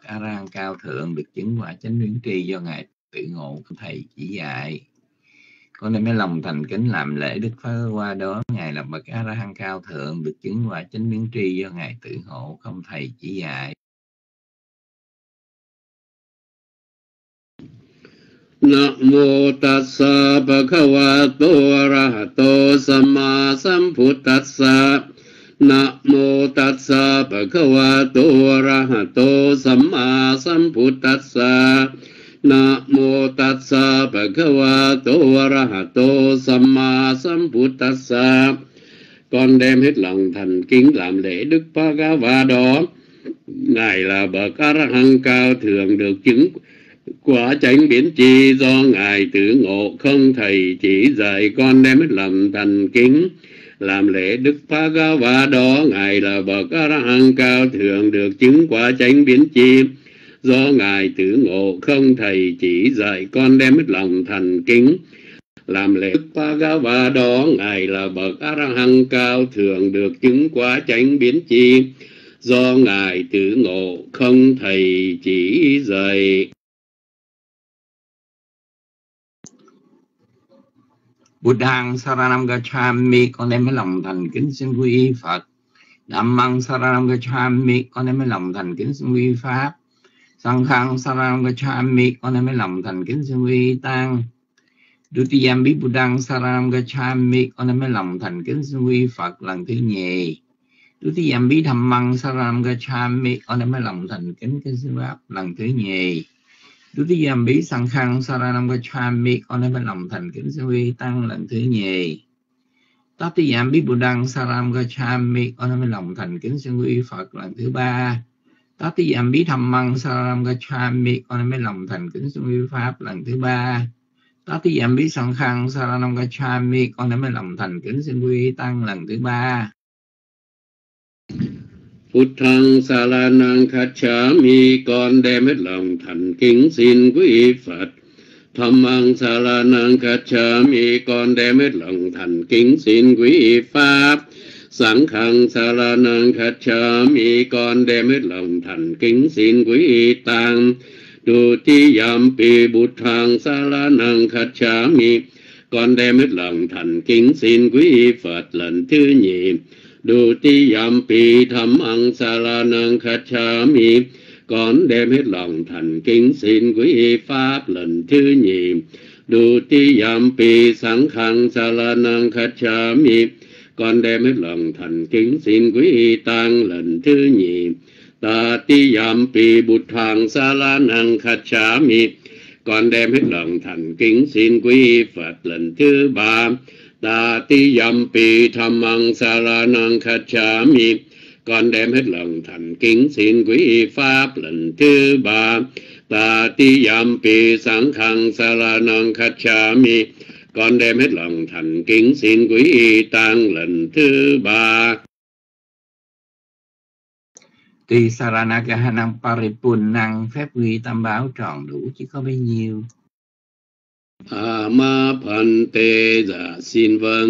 A La Hán cao thượng được chứng quả chánh biến tri do ngài tự ngộ thầy chỉ dạy. Con đem cái lòng thành kính làm lễ Đức Phật qua đó, ngài là bậc A La Hán cao thượng được chứng quả chánh biến tri do ngài tự ngộ không thầy chỉ dạy. Namo tassa bhagavato arahato samma sambuddhassa. Namo tassa bhagavato arahato samma sambuddhassa. Namo tassa bhagavato arahato samma sambuddhassa. Con đem hết lòng thành kính làm lễ Đức Bhagavado. Ngài là bậc A La Hán cao thượng được chứng quả chánh biến tri do ngài tự ngộ không thầy chỉ dạy. Con đem hết lòng thành kính làm lễ Đức Bhagavado. Ngài là bậc A La Hán cao thượng được chứng quả chánh biến tri do ngài tự ngộ không thầy chỉ dạy. Con đem hết lòng thành kính làm lễ Đức Bhagavado. Ngài là bậc A La Hán cao thượng được chứng quả chánh biến tri do ngài tự ngộ không thầy chỉ dạy. Buddhang Saranam Gacchami, con đem cái lòng thành kính xin quy y Phật. Dhammang Saranam Gacchami, con đem cái lòng thành kính xin quy y Pháp. Sanghang Saranam Gacchami, con đem cái lòng thành kính xin quy y Tăng. Dutiyampi Buddhang Saranam Gacchami, con đem cái lòng thành kính xin quy y Phật lần thứ nhì. Dutiyampi Dhammang Saranam Gacchami, con đem cái lòng thành kính xin Pháp lần thứ nhì. Dutiyampi Sanghang Saranam Gacchami, con đem lòng thành kính xin quy Tăng lần thứ nhì. Tatiyampi Buddhang Saranam Gacchami, con đem lòng thành kính xin quy Phật lần thứ ba. Tatiyampi Dhammang Saranam Gacchami, con đem lòng thành kính xin quy Pháp lần thứ ba. Tatiyampi Sanghang Saranam Gacchami, con đem lòng thành kính xin quy Tăng lần thứ ba. Phutthang Saranang Gacchami, con đem hết lòng thành kính xin quý Phật. Dhammang Saranang Gacchami, con đem hết lòng thành kính xin quý Pháp. Sanghang Saranang Gacchami, con đem hết lòng thành kính xin quý Tăng. Dutiyampi Buddhang Saranang Gacchami, con đem hết lòng thành kính xin quý Phật lần thứ nhì. Dutiyampi Dhammang Saranang Gacchami, con đem hết lòng thành kính xin quý Pháp lần thứ nhì. Dutiyampi Sanghang Saranang Gacchami, con đem hết lòng thành kính xin quý Tăng lần thứ nhì. Tatiyampi Buddhang Saranang Gacchami, con đem hết lòng thành kính xin quý Phật lần thứ ba. Tatiyampi Dhammang Saranang Gacchami, con đem hết lòng thành kính xin quý Pháp lần thứ ba. Tatiyampi Sanghang Saranang Gacchami, con đem hết lòng thành kính xin quý Tăng lần thứ ba. Tuy Saranagahanang Paripunnang, phép quy tam bảo tròn đủ chỉ có bấy nhiêu. Ma Phante, dạ xin vâng.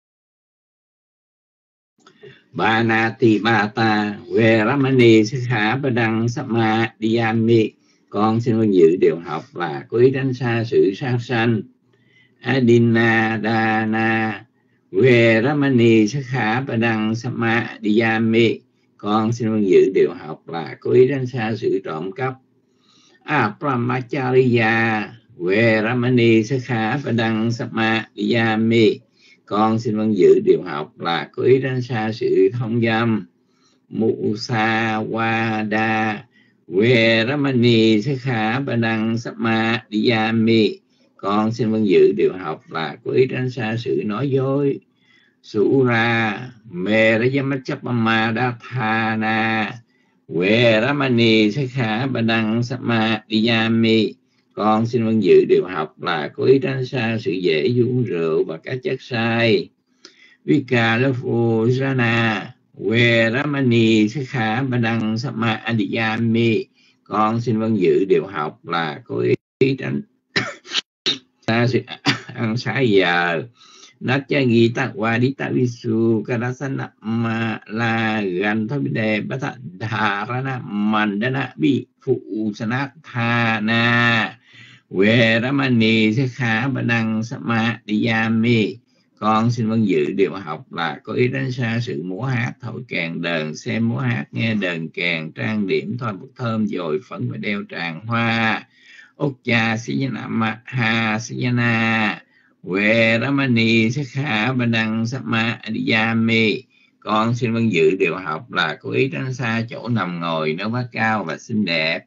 Banati Bata Veramani Sikha Padang Samadhiyami, con xin vinh dự điều học và cố ý tránh xa sự sát sanh. Adina Dana Veramani Sikha Padang Samadhiyami, con xin vinh dự điều học và cố ý tránh xa sự trộm cắp. Apramachariya Veramani Sikha Padang Samadhiyami, con xin vâng dự điều học là cố ý tránh xa sự thông dâm. Musawada Veramani Sikha Padang Samadhiyami, con xin vâng dự điều học là cố ý tránh xa sự nói dối. Sura Merayamachapamadatthana Veramani Sikha Padang Samadhiyami, con xin vâng dự điều học là cố ý tránh xa sự dễ uống rượu và các chất sai. Vikalafujana Veramani Sikha Padang Samadhiyami, con xin vâng dự điều học là cố ý tránh xa sự ăn sai giờ. Natchagita Wadita Visu Karasana La Ganthabide Bata Dharana Mandana Bi phụ sanat tha na về ramani sẽ khá bà đăng samadhiyami. Con xin vâng dự điều học là có ý tránh xa sự múa hát, thổi kèn đờn, xem múa hát, nghe đờn kèn, trang điểm, thoa bột thơm, dồi phấn và đeo tràng hoa. Okcha Siyanama Ha Siyana về ramani sẽ khá bà đăng samadhiyami. Con xin vâng dự điều học là có ý tránh xa chỗ nằm ngồi nó quá cao và xinh đẹp.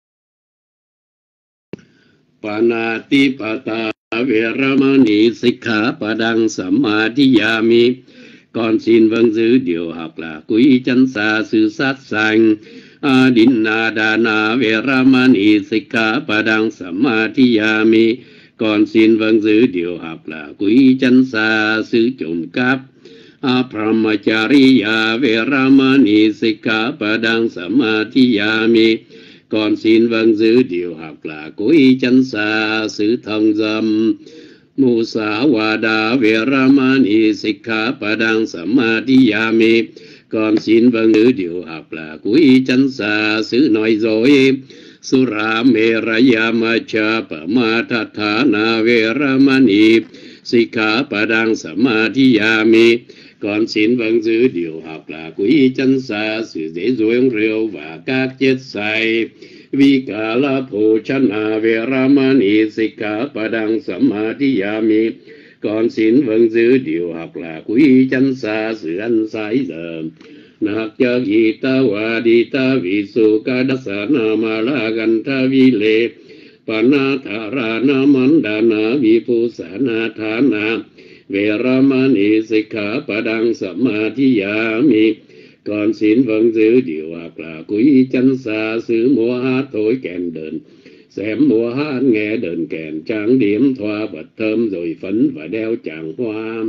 Panatipata Veramani Sikkhapadang Samadhiyami. Con xin vâng giữ điều học là quý chánh xa sự sát sanh. Adinadana Veramani Sikkhapadang Samadhiyami. Con xin vâng giữ điều học là quý chánh xa sự trộm cắp. Brahmacharya Veramani Sikkhapadang Samadhiyami. Con xin vâng giữ điều học là cối chánh xa sự thông dâm. Musawada Veramani Sikkhapadang Samadhiyami. Con xin vâng giữ điều học là cối chánh xa sự nói dối. Sura Meraya Macha Pamatatthana Veramani Sikkhapadang Samadhiyami. Con xin vâng giữ điều học là quý chánh xa sự dễ dối uống rượu và các chất say. Vikala-bhochana Veramani Sikkhapadang Samadhiyami. Con xin vâng giữ điều học là quý chánh xa sự ăn say giờ. Nakya Gita Vadita Visuka Dasana Malaganta Vile Panathara Mandana Vipusana Thana Veramani Sikkhapadang Samadhiyami. Con xin vâng giữ điều học là quý chánh xa sự múa hát, thổi kèn đờn, xem múa hát, nghe đờn kèn, trang điểm, thoa bột thơm, rồi phấn và đeo tràng hoa.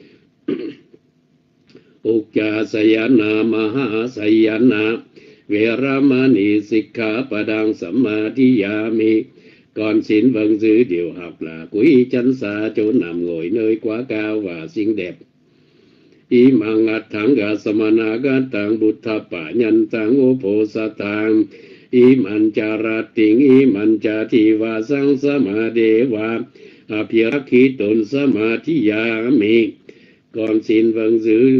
Ukcha Sayana Maha Sayana Veramani Sikkhapadang Samadhiyami. Con xin vâng giữ điều học là quý chánh xa chỗ nằm ngồi nơi quá cao và xinh đẹp. Imang Athanga Samanagatang Buddhapa Nhantang Uposatang Iman Charating Iman Chativa Sang Samadeva Apyakiton Samadhiyami. Con xin vâng giữ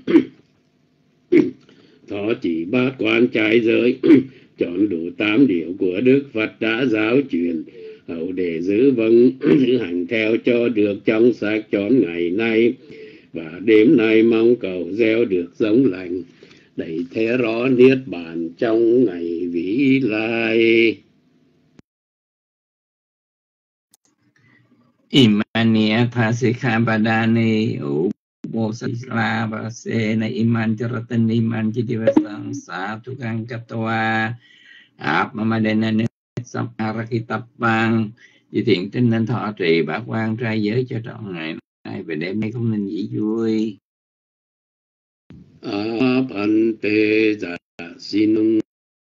thọ trì bát quan trai giới, chọn đủ 8 điều của Đức Phật đã giáo truyền, hậu để giữ vâng giữ hành theo cho được trong sạch chọn ngày nay. Và đêm nay mong cầu gieo được giống lành, đẩy thế rõ niết bàn trong ngày vĩ lai. Imania Thasikhabadani Ubosasla Vasena Iman Charatan Iman Chidivasang Satukang Katwa Apmamadena Samarakitapang. Vì thiện tin nên thọ trì bát quan trai giới cho trọn ngày nay, về đêm nay không nên dĩ vui. Apante Jasinung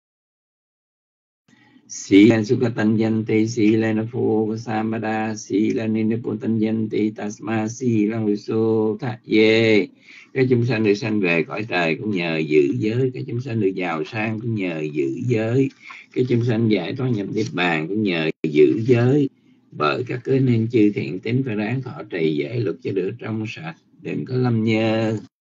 Silan Sukatanjanti Silan Phokasamada Silan Niputanjanti Tasma Silan Visu Thạ Ye. Các chúng sanh được sanh về cõi trời cũng nhờ giữ giới, các chúng sanh được giàu sang cũng nhờ giữ giới, các chúng sanh giải thoát nhập niết bàn cũng nhờ giữ giới. Bởi các cớ nên chư thiện tín phải ráng thọ trì giải luật cho được trong sạch, đừng có lâm nhơ.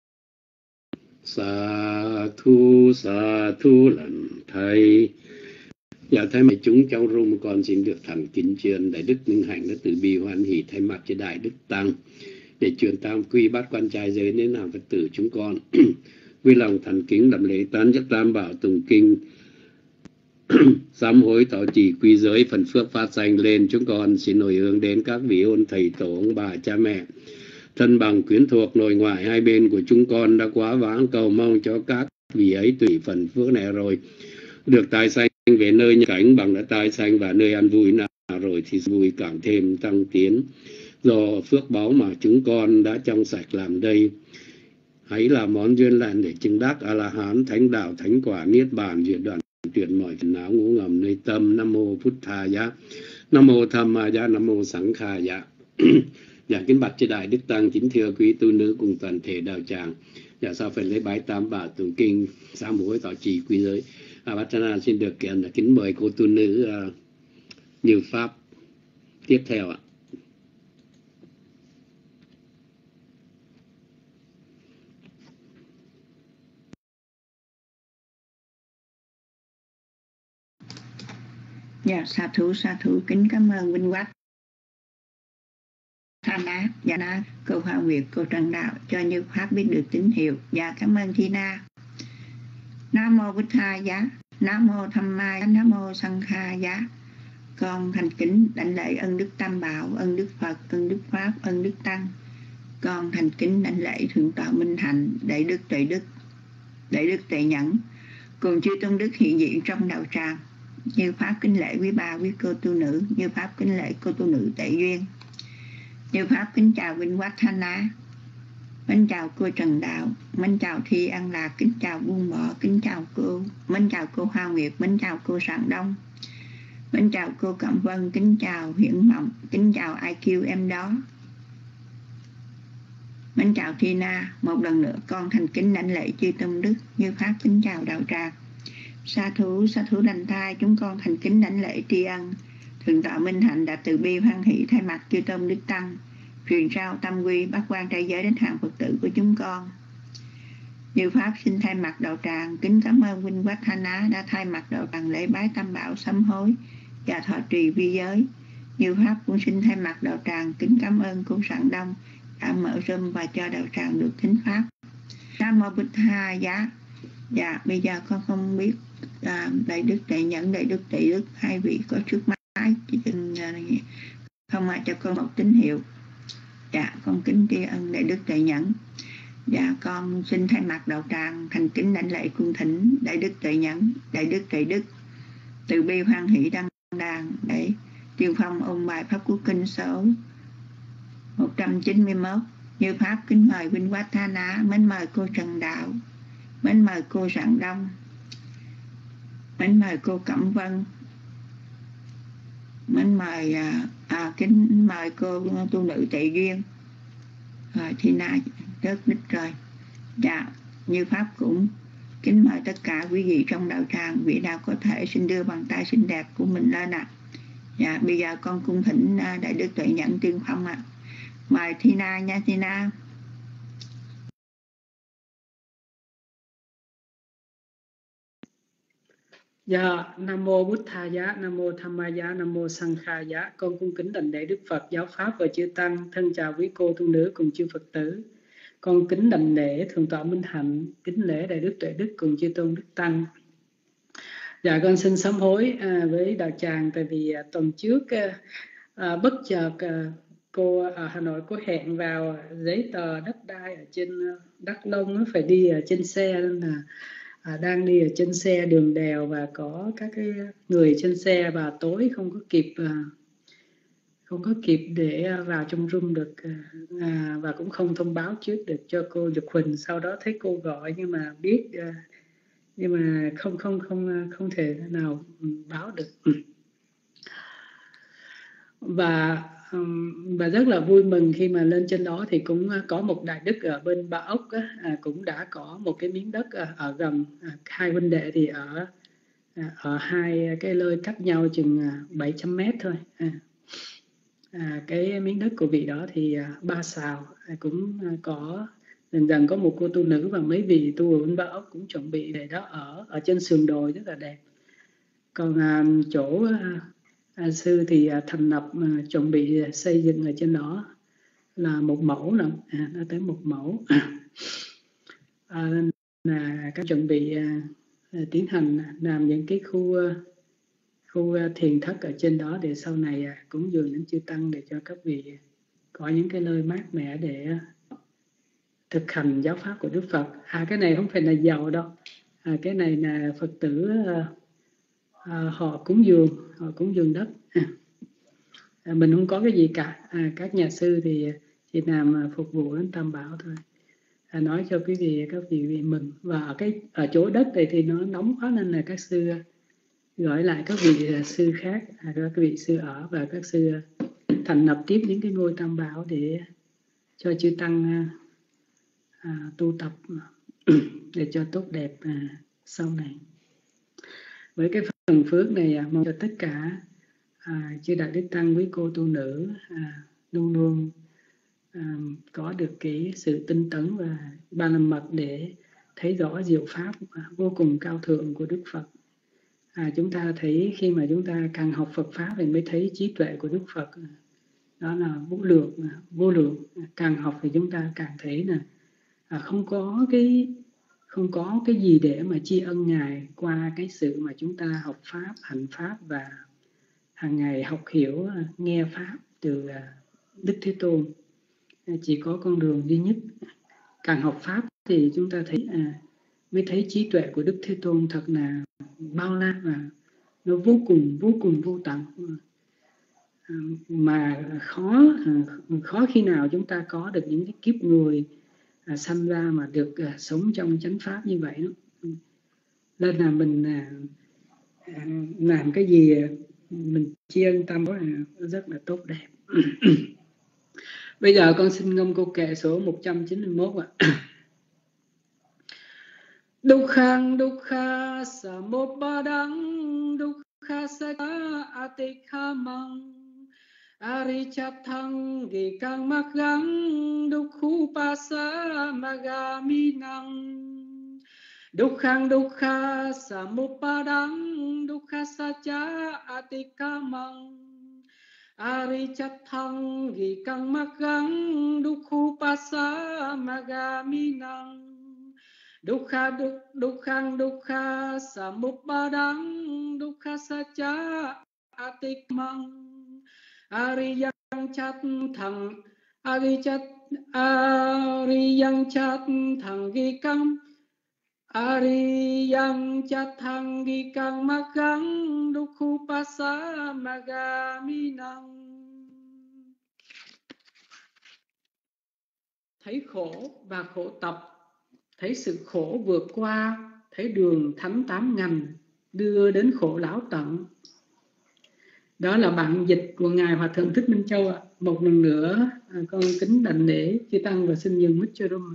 Sa thu lần thầy. Dạ thay mặt chúng trong room con xin được thành kính truyền đại đức Minh Hạnh đã từ bi hoan hỷ thay mặt cho đại đức tăng để truyền tam quy bát quan trai giới đến hàng Phật tử chúng con vui lòng thành kính đảnh lễ tán nhất tam bảo tùng kinh sám hối tỏ trì quy giới phần phước phát sanh lên. Chúng con xin hồi hướng đến các vị ôn thầy tổ, ông bà, cha mẹ, thân bằng quyến thuộc nội ngoại hai bên của chúng con đã quá vãng, cầu mong cho các vị ấy tùy phần phước này rồi được tái sanh về nơi nhập cảnh bằng đã tái sanh và nơi ăn vui nào rồi thì vui càng thêm tăng tiến. Do phước báu mà chúng con đã trong sạch làm đây, hãy làm món duyên lành để chứng đắc A La Hán, thánh đạo, thánh quả, niết bàn, diệt đoạn tuyệt mọi phiền não ngủ ngầm nơi tâm. Nam mô Phut Tha Giá, Nam mô Tham Ma Giá, Nam mô Sẵn Kha Giá. Dạ kính bạch chư đại đức tăng, kính thưa quý tu nữ cùng toàn thể đạo tràng. Dạ sao phải lấy bái tam bảo tụng kinh sám hối thọ trì quy giới. Vajana xin được kính mời cô tu nữ Như Pháp tiếp theo ạ. Dạ, sa thú kính cảm ơn Vinh Quách Thana Jana cô Hoa Nguyệt, cô Trần Đạo cho Như Pháp biết được tín hiệu. Dạ cảm ơn Tina. Nam mô Bụt Tha Giá, Nam mô Tham Ma, Nam mô Sang Kha Giá. Con thành kính đảnh lễ ân đức Tam Bảo, ân đức Phật, ân đức Pháp, ân đức Tăng. Con thành kính đảnh lễ Thượng tọa Minh Hạnh, Đại đức Tuệ Đức, Đại đức Tuệ Nhẫn, cùng chư tôn đức hiện diện trong đạo tràng. Như Pháp kính lễ quý bà, quý cô tu nữ. Như Pháp kính lễ cô tu nữ Tệ Duyên. Như Pháp kính chào Vinh Quách Thana, mến chào cô Trần Đạo, mến chào Thi An Lạc, kính chào Buông Bỏ, kính chào cô, mến chào cô Hoa Nguyệt, mến chào cô Sạng Đông, mến chào cô Cẩm Vân, kính chào Hiển Mộng, kính chào IQ em đó, mến chào Tina. Một lần nữa con thành kính đảnh lễ chư tôn đức. Như Pháp kính chào đạo tràng. Sa thú đành thai, chúng con thành kính đảnh lễ tri ân Thượng tọa Minh Hạnh đã từ bi hoan hỷ thay mặt chư tôn đức tăng truyền trao tâm quy bát quan trai giới đến hàng Phật tử của chúng con. Như Pháp xin thay mặt đạo tràng kính cảm ơn Vinh Quách Thana đã thay mặt đạo tràng lễ bái tam bảo sám hối và thọ trì vi giới. Như Pháp cũng xin thay mặt đạo tràng kính cảm ơn cô Sạng Đông đã mở room và cho đạo tràng được thính pháp. Nam mô Bụt Tha Giá. Dạ bây giờ con không biết Đại đức Tuệ Nhẫn, Đại đức Tuệ Đức hai vị có trước máy không cho con một tín hiệu. Dạ con kính tri ân Đại đức Tuệ Nhẫn. Dạ con xin thay mặt đạo tràng thành kính đảnh lễ cung thỉnh Đại đức Tuệ Nhẫn, Đại đức Tuệ Đức từ bi hoan hỷ đăng đàn để tuyên phong ôn bài pháp quốc kinh số 191. Như Pháp kính mời Vinh Quách Thana, mến mời cô Trần Đạo, mến mời cô Sạng Đông, mến mời cô Cẩm Vân, mến mời kính mời cô tu nữ Tệ Duyên. Rồi Tina rất đích rồi. Dạ Như Pháp cũng kính mời tất cả quý vị trong đạo tràng, vị nào có thể xin đưa bàn tay xinh đẹp của mình lên ạ. Dạ bây giờ con cung thỉnh Đại đức Tuệ Nhẫn tuyên phong ạ. Mời Tina nha Tina. Dạ, Nam mô Bụt Tha Giá, Nam mô Tham Ma Giá, Nam mô Sang Kha Giá. Con cung kính đảnh lễ Đức Phật, giáo pháp và chư tăng, thân chào quý cô tu nữ cùng chư Phật tử. Con kính đảnh lễ Thượng tọa Minh Hạnh, kính lễ Đại đức Tuệ Đức cùng chư tôn đức tăng. Dạ con xin sám hối với đạo tràng, tại vì tuần trước bất chợt cô ở Hà Nội có hẹn vào giấy tờ đất đai ở trên Đắk Nông, nó phải đi ở trên xe, nên là đang đi ở trên xe đường đèo và có các cái người trên xe, và tối không có kịp để vào trong room được, và cũng không thông báo trước được cho cô Dục Huỳnh. Sau đó thấy cô gọi nhưng mà biết nhưng mà không thể nào báo được. Và rất là vui mừng khi mà lên trên đó thì cũng có một đại đức ở bên Ba Ốc cũng đã có một cái miếng đất ở gần. Hai huynh đệ thì ở hai cái nơi cách nhau chừng 700 mét thôi. Cái miếng đất của vị đó thì 3 sào, cũng có dần có một cô tu nữ và mấy vị tu ở bên Ba Ốc cũng chuẩn bị để đó ở trên sườn đồi rất là đẹp. Còn chỗ sư thì thành lập chuẩn bị xây dựng ở trên đó là 1 mẫu nữa, nó tới 1 mẫu. Là các chuẩn bị tiến hành làm những cái khu thiền thất ở trên đó để sau này cúng dường đến chư tăng, để cho các vị có những cái nơi mát mẻ để thực hành giáo pháp của Đức Phật. Cái này không phải là giàu đâu, cái này là Phật tử họ cúng dường đất. Mình không có cái gì cả. Các nhà sư thì chỉ làm phục vụ đến Tam Bảo thôi. Nói cho quý vị, các vị mừng. Và ở chỗ đất này thì nó nóng quá, nên là các sư gọi lại các vị sư khác, các vị sư ở, và các sư thành lập tiếp những cái ngôi Tam Bảo để cho chư tăng tu tập để cho tốt đẹp sau này. Với cái phần phước này mong cho tất cả chư Đại Đức Tăng, quý cô tu nữ luôn luôn có được cái sự tinh tấn và ba la mật để thấy rõ diệu pháp vô cùng cao thượng của Đức Phật. Chúng ta thấy khi mà chúng ta càng học Phật pháp thì mới thấy trí tuệ của Đức Phật, đó là vô lượng. Càng học thì chúng ta càng thấy là không có cái gì để mà tri ân Ngài qua cái sự mà chúng ta học pháp, hành pháp và hàng ngày học hiểu, nghe pháp từ Đức Thế Tôn. Chỉ có con đường duy nhất. Càng học pháp thì chúng ta thấy mới thấy trí tuệ của Đức Thế Tôn thật là bao la và nó vô cùng vô tận, mà khó khi nào chúng ta có được những cái kiếp người sanh ra mà được sống trong chánh pháp như vậy đó. Nên là mình làm cái gì mình tri ân tâm đó rất là tốt đẹp. Bây giờ con xin ngâm câu kệ số 191 ạ. Dukhang dukha samubadang dukha sakha atikhamang arichathang gikang magang dukhupasa magaminang Dukhang dukha samubadang dukha sakha atikhamang arichathang gikang magang dukhupasa magaminang Dukhang dukha samubadang dukha sacha atikmang ariyang chat thang gikang magang dukhupasa magaminang. Thấy khổ và khổ tập, thấy sự khổ vượt qua, thấy đường thánh tám ngành đưa đến khổ lão tận. Đó là bản dịch của Ngài Hòa Thượng Thích Minh Châu ạ. Một lần nữa con kính đảnh lễ chư tăng và xin dừng mic cho Rung.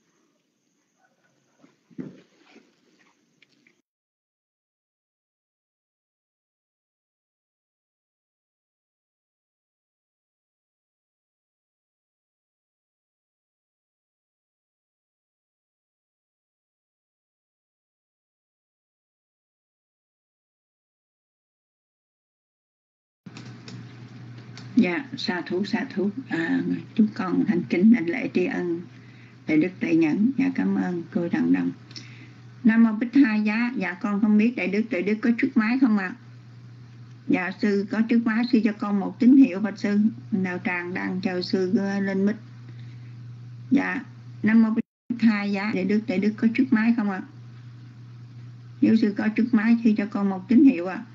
Dạ, sa thú. Chúng con thành kính đảnh lễ tri ân Đại Đức Đại Nhẫn. Dạ, cảm ơn cô Đặng Đông. Nam Mô Bích Tha Giá. Dạ, con không biết Đại Đức có trước máy không ạ? Dạ, sư có trước máy, sư cho con một tín hiệu Phật sư. Đạo tràng đang chờ sư lên mic. Dạ, Nam Mô Bích Tha Giá. Đại Đức có trước máy không ạ? Nếu sư có trước máy sư cho con một tín hiệu ạ.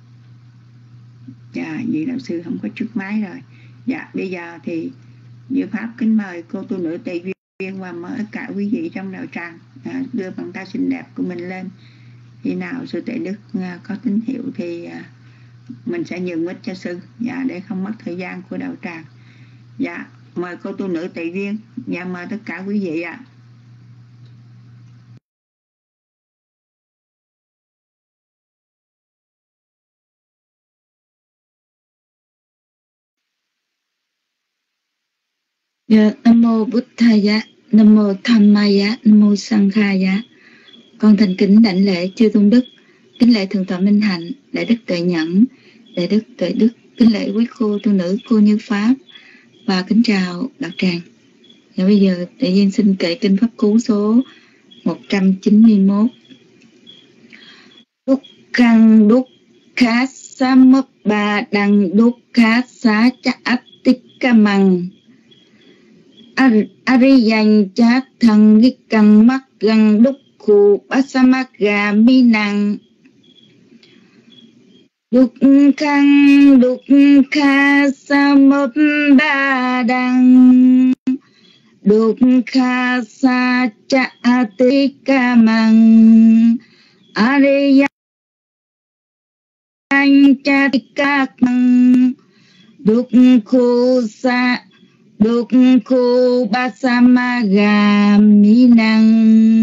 Dạ, vậy đạo sư không có trước máy rồi. Dạ, bây giờ thì Diệu Pháp kính mời cô tu nữ Tề Duyên và mời tất cả quý vị trong đạo tràng đưa bàn tay xinh đẹp của mình lên. Khi nào sư Tề Đức có tín hiệu thì mình sẽ nhường mic cho sư, dạ, để không mất thời gian của đạo tràng. Dạ, mời cô tu nữ Tề Duyên. Dạ, mời tất cả quý vị ạ. Dạ, Nam Mô Bụt Tha Giá, Nam Mô Tham Ma Giá, Nam Mô Sang Kha Giá. Con thành kính đảnh lễ chư tôn đức, kính lễ Thượng tọa Minh Hạnh, Đại Đức Tuệ Nhẫn, Đại Đức Tuệ Đức, kính lễ quý cô tu nữ, cô Như Pháp và kính chào đạo tràng. Và bây giờ Đại Duyên xin kệ kinh pháp cú số 191. Dukkang dukkha samubadang dukkha sachatikkamang Ariyang chat thang gikang magang dukkhu pasamagamminang Dukkang dukkha samubadang dukkha sachatikkamang Ariyang chatikkamang dukkhu đúc khu ba sa ma gà mi năng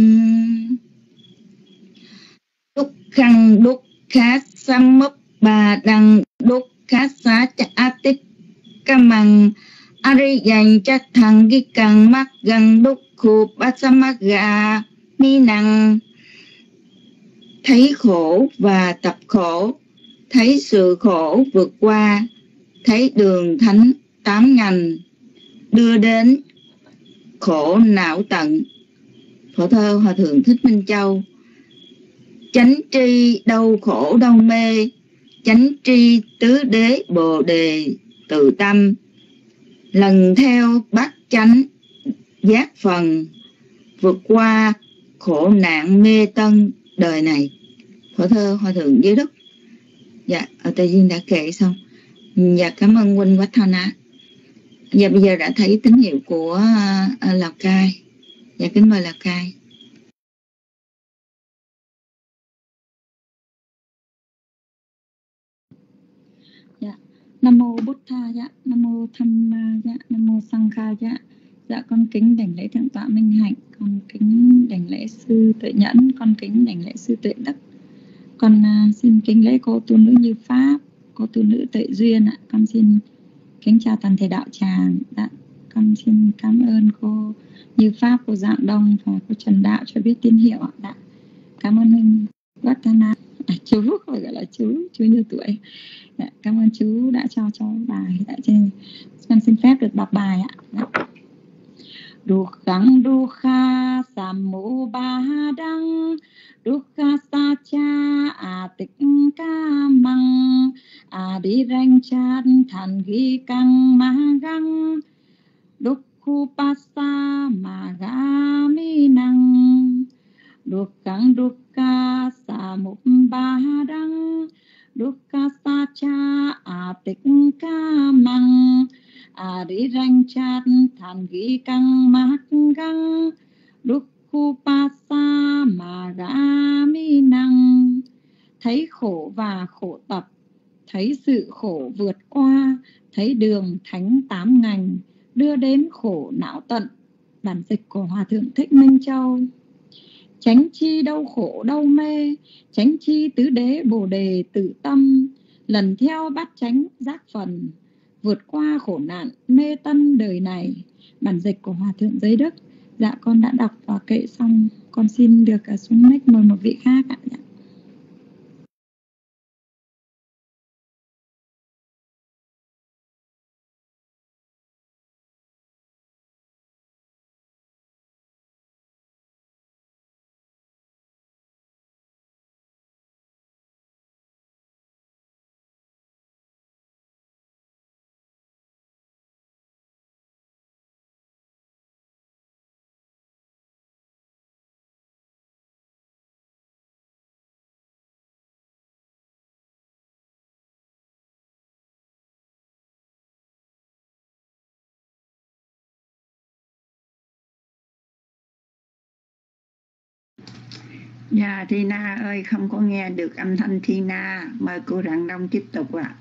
đúc khăn đúc khá sam mấp bà đăng đúc khá xá cha a tích ca măng ari dành chắc thằng ghi cần mắc gần đúc khu ba sa ma gà mi năng. Thấy khổ và tập khổ, thấy sự khổ vượt qua, thấy đường thánh 8 ngành đưa đến khổ não tận. Phổ thơ Hòa Thượng Thích Minh Châu. Chánh tri đau khổ đau mê, chánh tri tứ đế bồ đề tự tâm, lần theo bát chánh giác phần, vượt qua khổ nạn mê tân đời này. Phổ thơ Hòa Thượng Giới Đức. Dạ, ở Tây Duyên đã kể xong. Dạ, cảm ơn huynh Wattana. Dạ, bây giờ đã thấy tín hiệu của Lào Cai. Dạ, kính mời Lào Cai. Dạ, Nam mô Bụt Tha dạ, Nam mô Tham Ma dạ, Nam mô Sang Kha dạ. Dạ, con kính đảnh lễ Thượng tọa Minh Hạnh, con kính đảnh lễ sư Tuệ Nhẫn, con kính đảnh lễ sư Tuệ Đức. Con xin kính lễ cô tu nữ Như Pháp, cô tu nữ Tuệ Duyên ạ. Con xin kính chào toàn thể đạo tràng. Dạ, con xin cảm ơn cô Như Pháp, cô Dạng Đông và cô Trần Đạo cho biết tín hiệu ạ. Dạ, cảm ơn huynh Wattana. Chú gọi là chú Như Tuổi. Dạ, cảm ơn chú đã cho bài. Dạ, trên con xin phép được đọc bài ạ. Dạ. Dukha sammu badang Dukha sacha atikka mang adirang chan than gi kang magang Dukhu passa magami nang Dukha sammu badang Dukha sacha atikka mang adirang chat than gi kang magang Dukhu passa magami năng. Thấy khổ và khổ tập, thấy sự khổ vượt qua, thấy đường thánh 8 ngành đưa đến khổ não tận. Bản dịch của Hòa Thượng Thích Minh Châu. Chánh chi đau khổ đau mê, chánh chi tứ đế bồ đề tự tâm, lần theo bát chánh giác phần, vượt qua khổ nạn mê tân đời này. Bản dịch của Hòa Thượng Giới Đức. Dạ, con đã đọc và kệ xong. Con xin được xuống mic mời một vị khác ạ. Dạ. Dạ, Tina ơi, không có nghe được âm thanh Tina. Mời cô Rạng Đông tiếp tục ạ.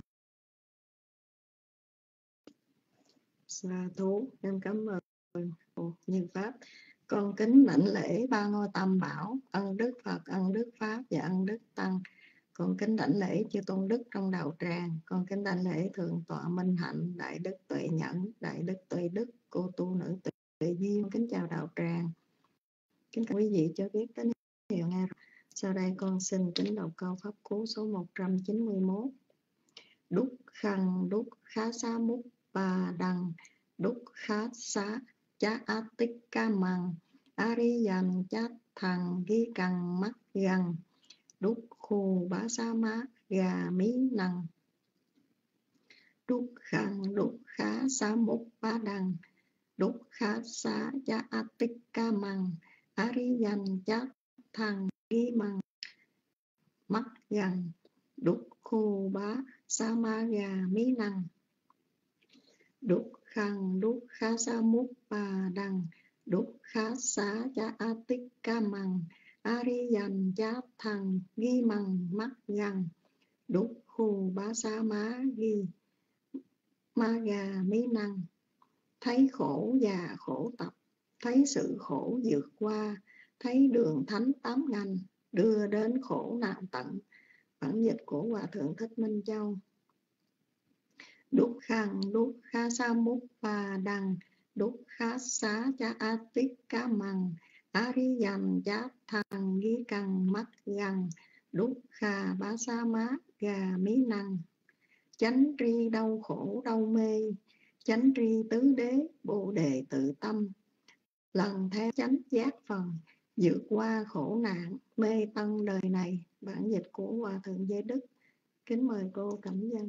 Sa thú, em cảm ơn cô Như Pháp. Con kính đảnh lễ ba ngôi tam bảo, ân đức Phật, ân đức Pháp và ân đức Tăng. Con kính đảnh lễ chư tôn đức trong đạo tràng. Con kính đảnh lễ Thượng tọa Minh Hạnh, Đại đức Tuệ Nhẫn, Đại đức Tuệ Đức, cô tu nữ Tuệ Duyên. Kính chào đạo tràng. Kính chào quý vị cho biết tín hiệu nghe. Sau đây con xin kính đọc câu pháp cú số 191. Đúc khăn đúc khá sa múc ba đăng đúc khá xá chá á tích ca măng ari dành chát thằng ghi cằn mắt gần đúc khu bá sa má gà mí năng đúc khăn đúc khá xá múc ba đăng đúc khá xá chá á tích ca măng ari dành chát thằng ghi măng mắt gần đúc khu bá sa ma gà mí năng đúc khăn đúc khá sa múc bà đằng đúc khá xá cha a tích ca mằng ari dành cha thằng ghi mằng mắt gần đúc khu bá sa má ghi ma gà mí năng thấy khổ già khổ tập, thấy sự khổ vượt qua, thấy đường thánh tám ngành đưa đến khổ nạn tận. Bản dịch của Hòa Thượng Thích Minh Châu. Đúc khăn đúc kha sa múc pa đăng, đúc khá xá cha a tích cá măng, a ri dầm chát thằng ghi căng mắt găng, đúc kha bá sa má gà mí năng. Chánh tri đau khổ đau mê, chánh tri tứ đế bồ đề tự tâm, lần theo chánh giác phần, vượt qua khổ nạn mê tân đời này. Bản dịch của Hòa Thượng Giới Đức. Kính mời cô Cẩm Dân.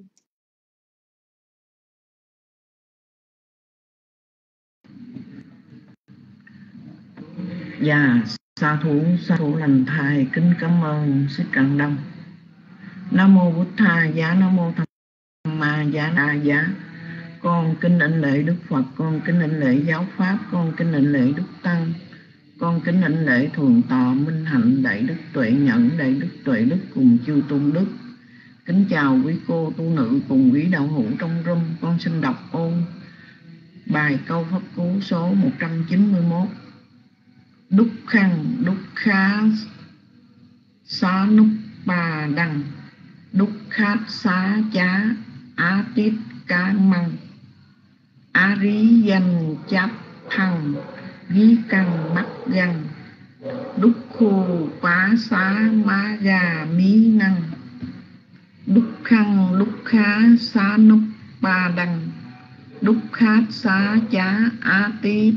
Dạ, sa thủ lành thai, kính cảm ơn Sư Trần Đông. Nam mô Bụt Tha Giá, Nam mô Tham Ma Giá Na Giá. Con kính đảnh lễ Đức Phật, con kính đảnh lễ Giáo Pháp, con kính đảnh lễ Đức Tăng, con kính đảnh lễ Thượng Tọa Minh Hạnh, Đại Đức Tuệ Nhẫn, Đại Đức Tuệ Đức cùng chư tôn đức. Kính chào quý cô tu nữ cùng quý đạo hữu trong room. Con xin đọc ôn bài câu pháp cú số 191. Đúc khăn đúc khá xá núc ba đăng, đúc khát xá chá á tiết cá măng, á rí danh cháp thăng ghi căng mắt găng, đúc khô phá xá má gà mí năng. Đúc khăn đúc khá xá núc ba đăng, đúc khát xá chá á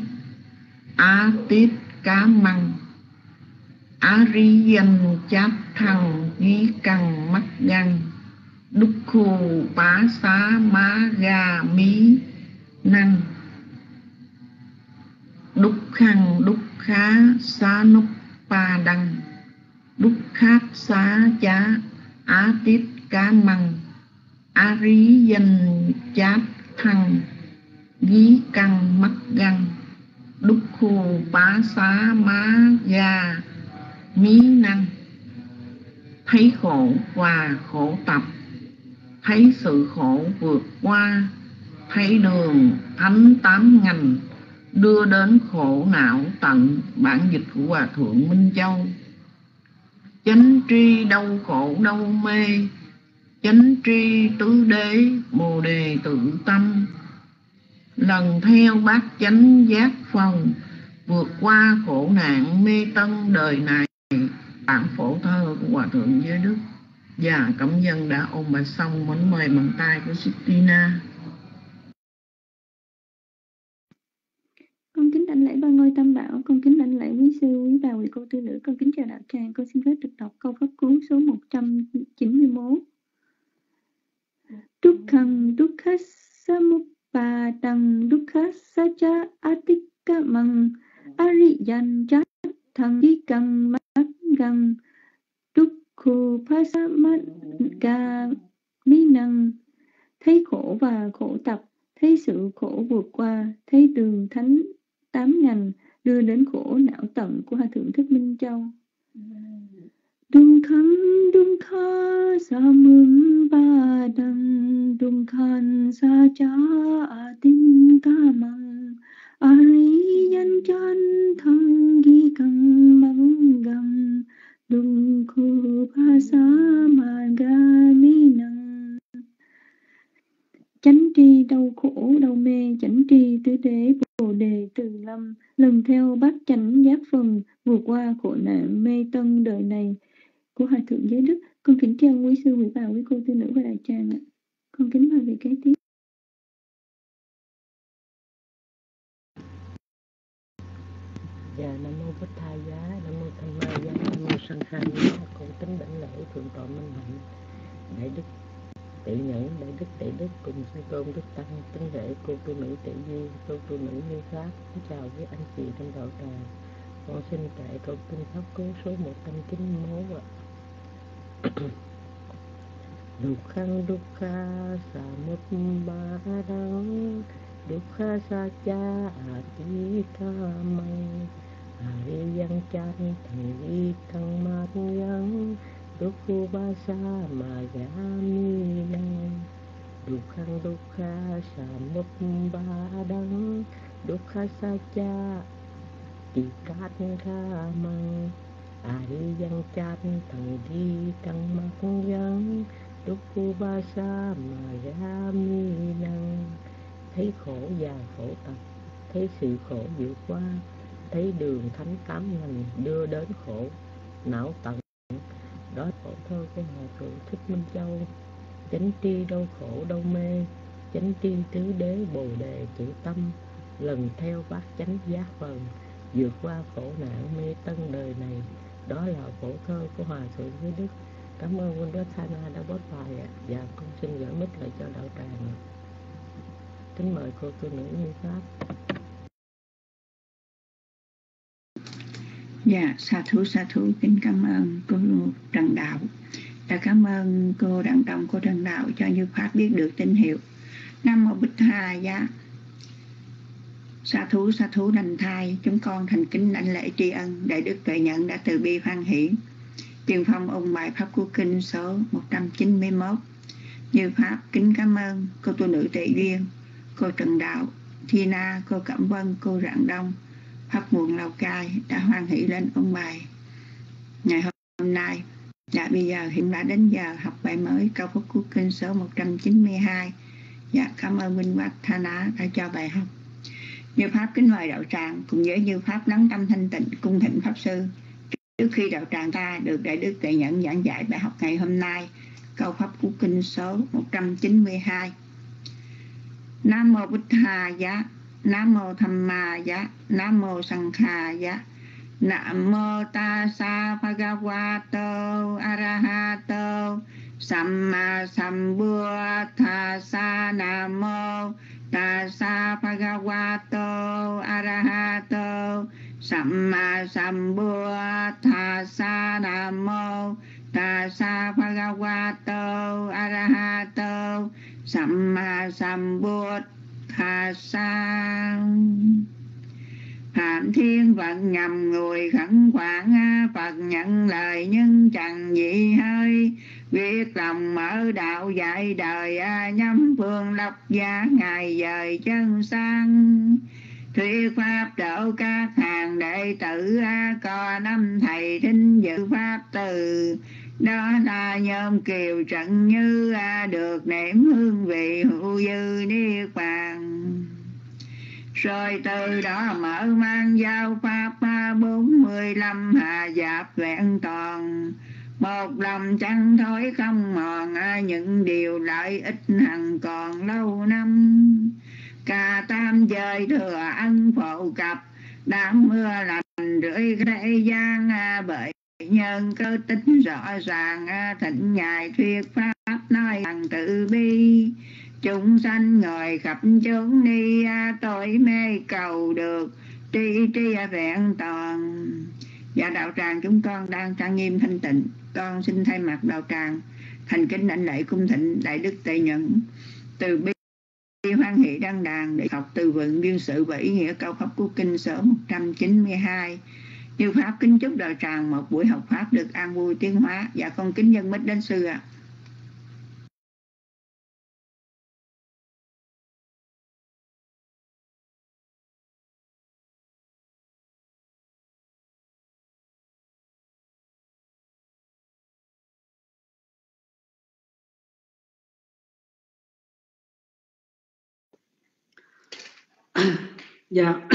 tiết cá măng, á rí danh cháp thăng ghi căng mắt găng, đúc khô phá xá má gà mí năng. Đúc khăn đúc khá xá núc ba đăng, đúc khát xá chá á tiết cá măng, á rí danh cháp thăng ghi căng mắt găng, đúc khô phá xá má gà mí năng. Thấy khổ và khổ tập, thấy sự khổ vượt qua, thấy đường thánh tám ngành đưa đến khổ não tận. Bản dịch của Hòa Thượng Minh Châu. Chánh tri đau khổ đau mê, chánh tri tứ đế bồ đề tự tâm, lần theo bát chánh giác phần, vượt qua khổ nạn mê tân đời này. Bản phổ thơ của Hòa Thượng Giới Đức. Và Cẩm Dân đã ôn bài xong, muốn mời bằng tay của Sistina. Con kính đảnh lễ ba ngôi tam bảo, con kính đảnh lễ quý sư, quý bà, quý cô tư nữ, con kính chào đạo tràng. Con xin phép được đọc câu pháp cú số 191. Dukkhaṃ dukkhasamuppadang dukkhasacha atikkamang ariyan chatthaṃ gikkaṃ maggaṃ dukkho pasamaggaminang. Thấy khổ và khổ tập, thấy sự khổ vượt qua, thấy đường thánh tám ngành đưa đến khổ não tận của Hòa Thượng Thích Minh Châu. Dukkhaṃ dukkhasamuppadang dukkhaṃ sacha atikkamang ariyan chatthaṃ gikkaṃ maggaṃ dukkho pasamaggaminang. Chánh tri đau khổ đau mê, chánh tri tứ đế bồ đề từ lâm, lần theo bát chánh giác phần, vượt qua khổ nạn mê tân đời này. Của Hòa Thượng Giới Đức. Con kính chào quý sư, quý bà, quý cô tư nữ và đại tràng ạ. Con kính mời vị kế tiếp. Dạ, Nam mô Bụt Tha Giá, Nam mô Tham Ma Giá, Nam mô Sangha Giá. Con kính đảnh lễ Thượng tọa Minh Hạnh, Đại Đức Tuệ Nhẫn, Đại Đức Tuệ Đức cùng sư tôn Đức Tăng, kính lễ cô tu nữ Tuệ Duy, cô tu nữ Như Pháp. Kính chào với anh chị trong đạo tràng. Con xin kệ câu kinh pháp cú số 191 ạ. Dukkhaṃ dukkhasamuppadang dukkhasacha atikkamang ariyan chatthaṃ gikkaṃ maggaṃ dukkho pasamaggaminang. Dukkhaṃ dukkha samudpadang dukkha sacca tỳ cát kha măng Ariyang chan thằng đi trăng mắt dân đúc phu ba sa mà ra mi năng. Thấy khổ và khổ tập, thấy sự khổ vượt qua, thấy đường thánh tám ngành đưa đến khổ não tận. Đó là khổ thơ của Hòa Thượng Thích Minh Châu. Chánh tri đâu khổ đâu mê, chánh tri tứ đế bồ đề chữ tâm, lần theo bát chánh giác phần, vượt qua khổ nạn mê tân đời này. Đó là khổ thơ của Hòa Thượng Giới Đức. Cảm ơn Huynh Đức Thana đã bớt bài ạ. Và con xin gửi mic lại cho đạo tràng. Kính mời cô tu nữ Như Pháp. Dạ, sa thú, kính cảm ơn cô Trần Đạo. Và cảm ơn cô Đặng Tông, cô Trần Đạo cho Như Pháp biết được tín hiệu. Nam Mô Bích Tha Giá. Sa thú đành thai, chúng con thành kính đảnh lễ tri ân Đại Đức Tuệ Nhận đã từ bi hoan hỷ. Tiên phong ôn bài Pháp Cú Kinh số 191. Như Pháp kính cảm ơn cô tu nữ Tệ Duyên, cô Trần Đạo, Thi Na, cô Cẩm Vân, cô Rạng Đông, Pháp Nguồn Lào Cai đã hoan hỷ lên ôn bài ngày hôm nay. Dạ bây giờ hiện đã đến giờ học bài mới câu Pháp Cú Kinh số 192. Dạ cảm ơn Minh Quách Tha Ná đã cho bài học. Như Pháp kính mời đạo tràng cùng với Như Pháp lắng tâm thanh tịnh cung thịnh Pháp Sư. Trước khi đạo tràng ta được Đại Đức Tuệ Nhận giảng dạy bài học ngày hôm nay, câu Pháp Cú Kinh số 192. Nam Mô Bích Tha Giá, Nam Mô Tham Ma Giá, Nam Mô Sang Kha Giá, Nam Mô Tassa Bhagavato Arahato Samma Sambuddhassa. Nam Mô Tassa Bhagavato Arahato Samma Sambuddhassa. Nam Mô Tassa Bhagavato Arahato Samma Sambuddhassa. Phạm Thiên Vận ngầm ngùi khẩn khoản Phật nhận lời nhưng chẳng gì hơi. Quyết lòng mở đạo dạy đời nhắm phương lộc giá ngày dời chân sang. Thuyết pháp độ các hàng đệ tử có năm thầy thính dự pháp từ. Đó là nhóm kiều trận như được nếm hương vị hữu dư niết bàn. Rồi từ đó mở mang giao pháp 45 hà giáp vẹn toàn. Một lòng chẳng thối không mòn những điều lợi ích hằng còn lâu năm. Cả tam giới thừa ân phổ cập, đám mưa lành rưỡi thế gian. Bởi nhân cơ tính rõ ràng thịnh ngài thuyết pháp nói bằng từ bi. Chúng sanh ngồi khắp chốn ni tội mê cầu được tri vẹn toàn. Và đạo tràng chúng con đang trang nghiêm thanh tịnh. Con xin thay mặt đạo tràng thành kính đảnh lễ cung thịnh Đại Đức Tuệ Nhận từ bi hoan hỷ đăng đàn để học từ vựng biên sự và ý nghĩa câu Pháp Cú Kinh số 192. Như Pháp kính chúc đạo tràng một buổi học Pháp được an vui tiến hóa. Và con kính dân mít đến sư ạ. Dạ.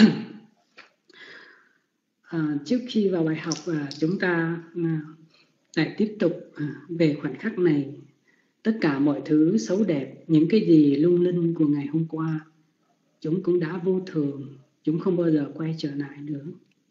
Trước khi vào bài học chúng ta lại tiếp tục về khoảnh khắc này. Tất cả mọi thứ xấu đẹp, những cái gì lung linh của ngày hôm qua, chúng cũng đã vô thường, chúng không bao giờ quay trở lại nữa.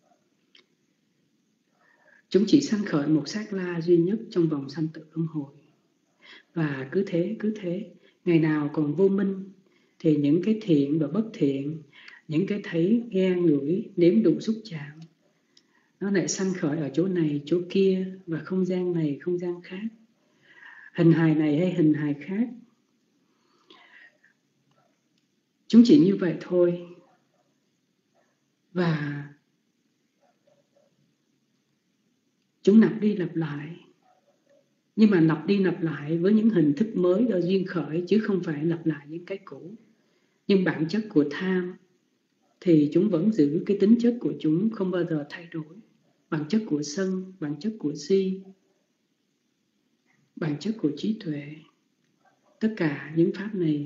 Chúng chỉ sanh khởi một sát la duy nhất trong vòng sanh tử luân hồi. Và cứ thế, ngày nào còn vô minh thì những cái thiện và bất thiện, những cái thấy, nghe, ngửi, nếm đụng xúc chạm, nó lại sanh khởi ở chỗ này, chỗ kia và không gian này, không gian khác. Hình hài này hay hình hài khác. Chúng chỉ như vậy thôi. Và chúng lặp đi lặp lại. nhưng mà lặp đi lặp lại với những hình thức mới do duyên khởi, chứ không phải lặp lại những cái cũ. Nhưng bản chất của tham thì chúng vẫn giữ cái tính chất của chúng, không bao giờ thay đổi. Bản chất của sân, bản chất của si, bản chất của trí tuệ, tất cả những pháp này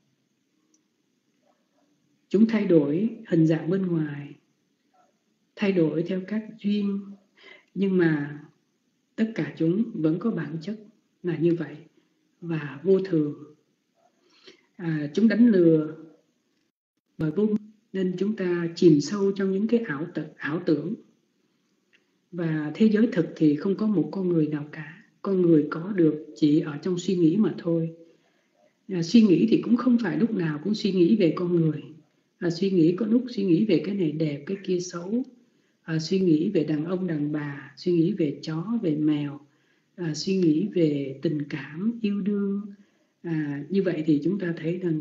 chúng thay đổi hình dạng bên ngoài, thay đổi theo các duyên, nhưng mà tất cả chúng vẫn có bản chất là như vậy và vô thường. Chúng đánh lừa bởi vô minh, nên chúng ta chìm sâu trong những cái ảo tưởng. Và thế giới thực thì không có một con người nào cả. Con người có được chỉ ở trong suy nghĩ mà thôi. Suy nghĩ thì cũng không phải lúc nào cũng suy nghĩ về con người. Suy nghĩ có lúc suy nghĩ về cái này đẹp, cái kia xấu. Suy nghĩ về đàn ông, đàn bà, suy nghĩ về chó, về mèo, suy nghĩ về tình cảm, yêu đương. Như vậy thì chúng ta thấy rằng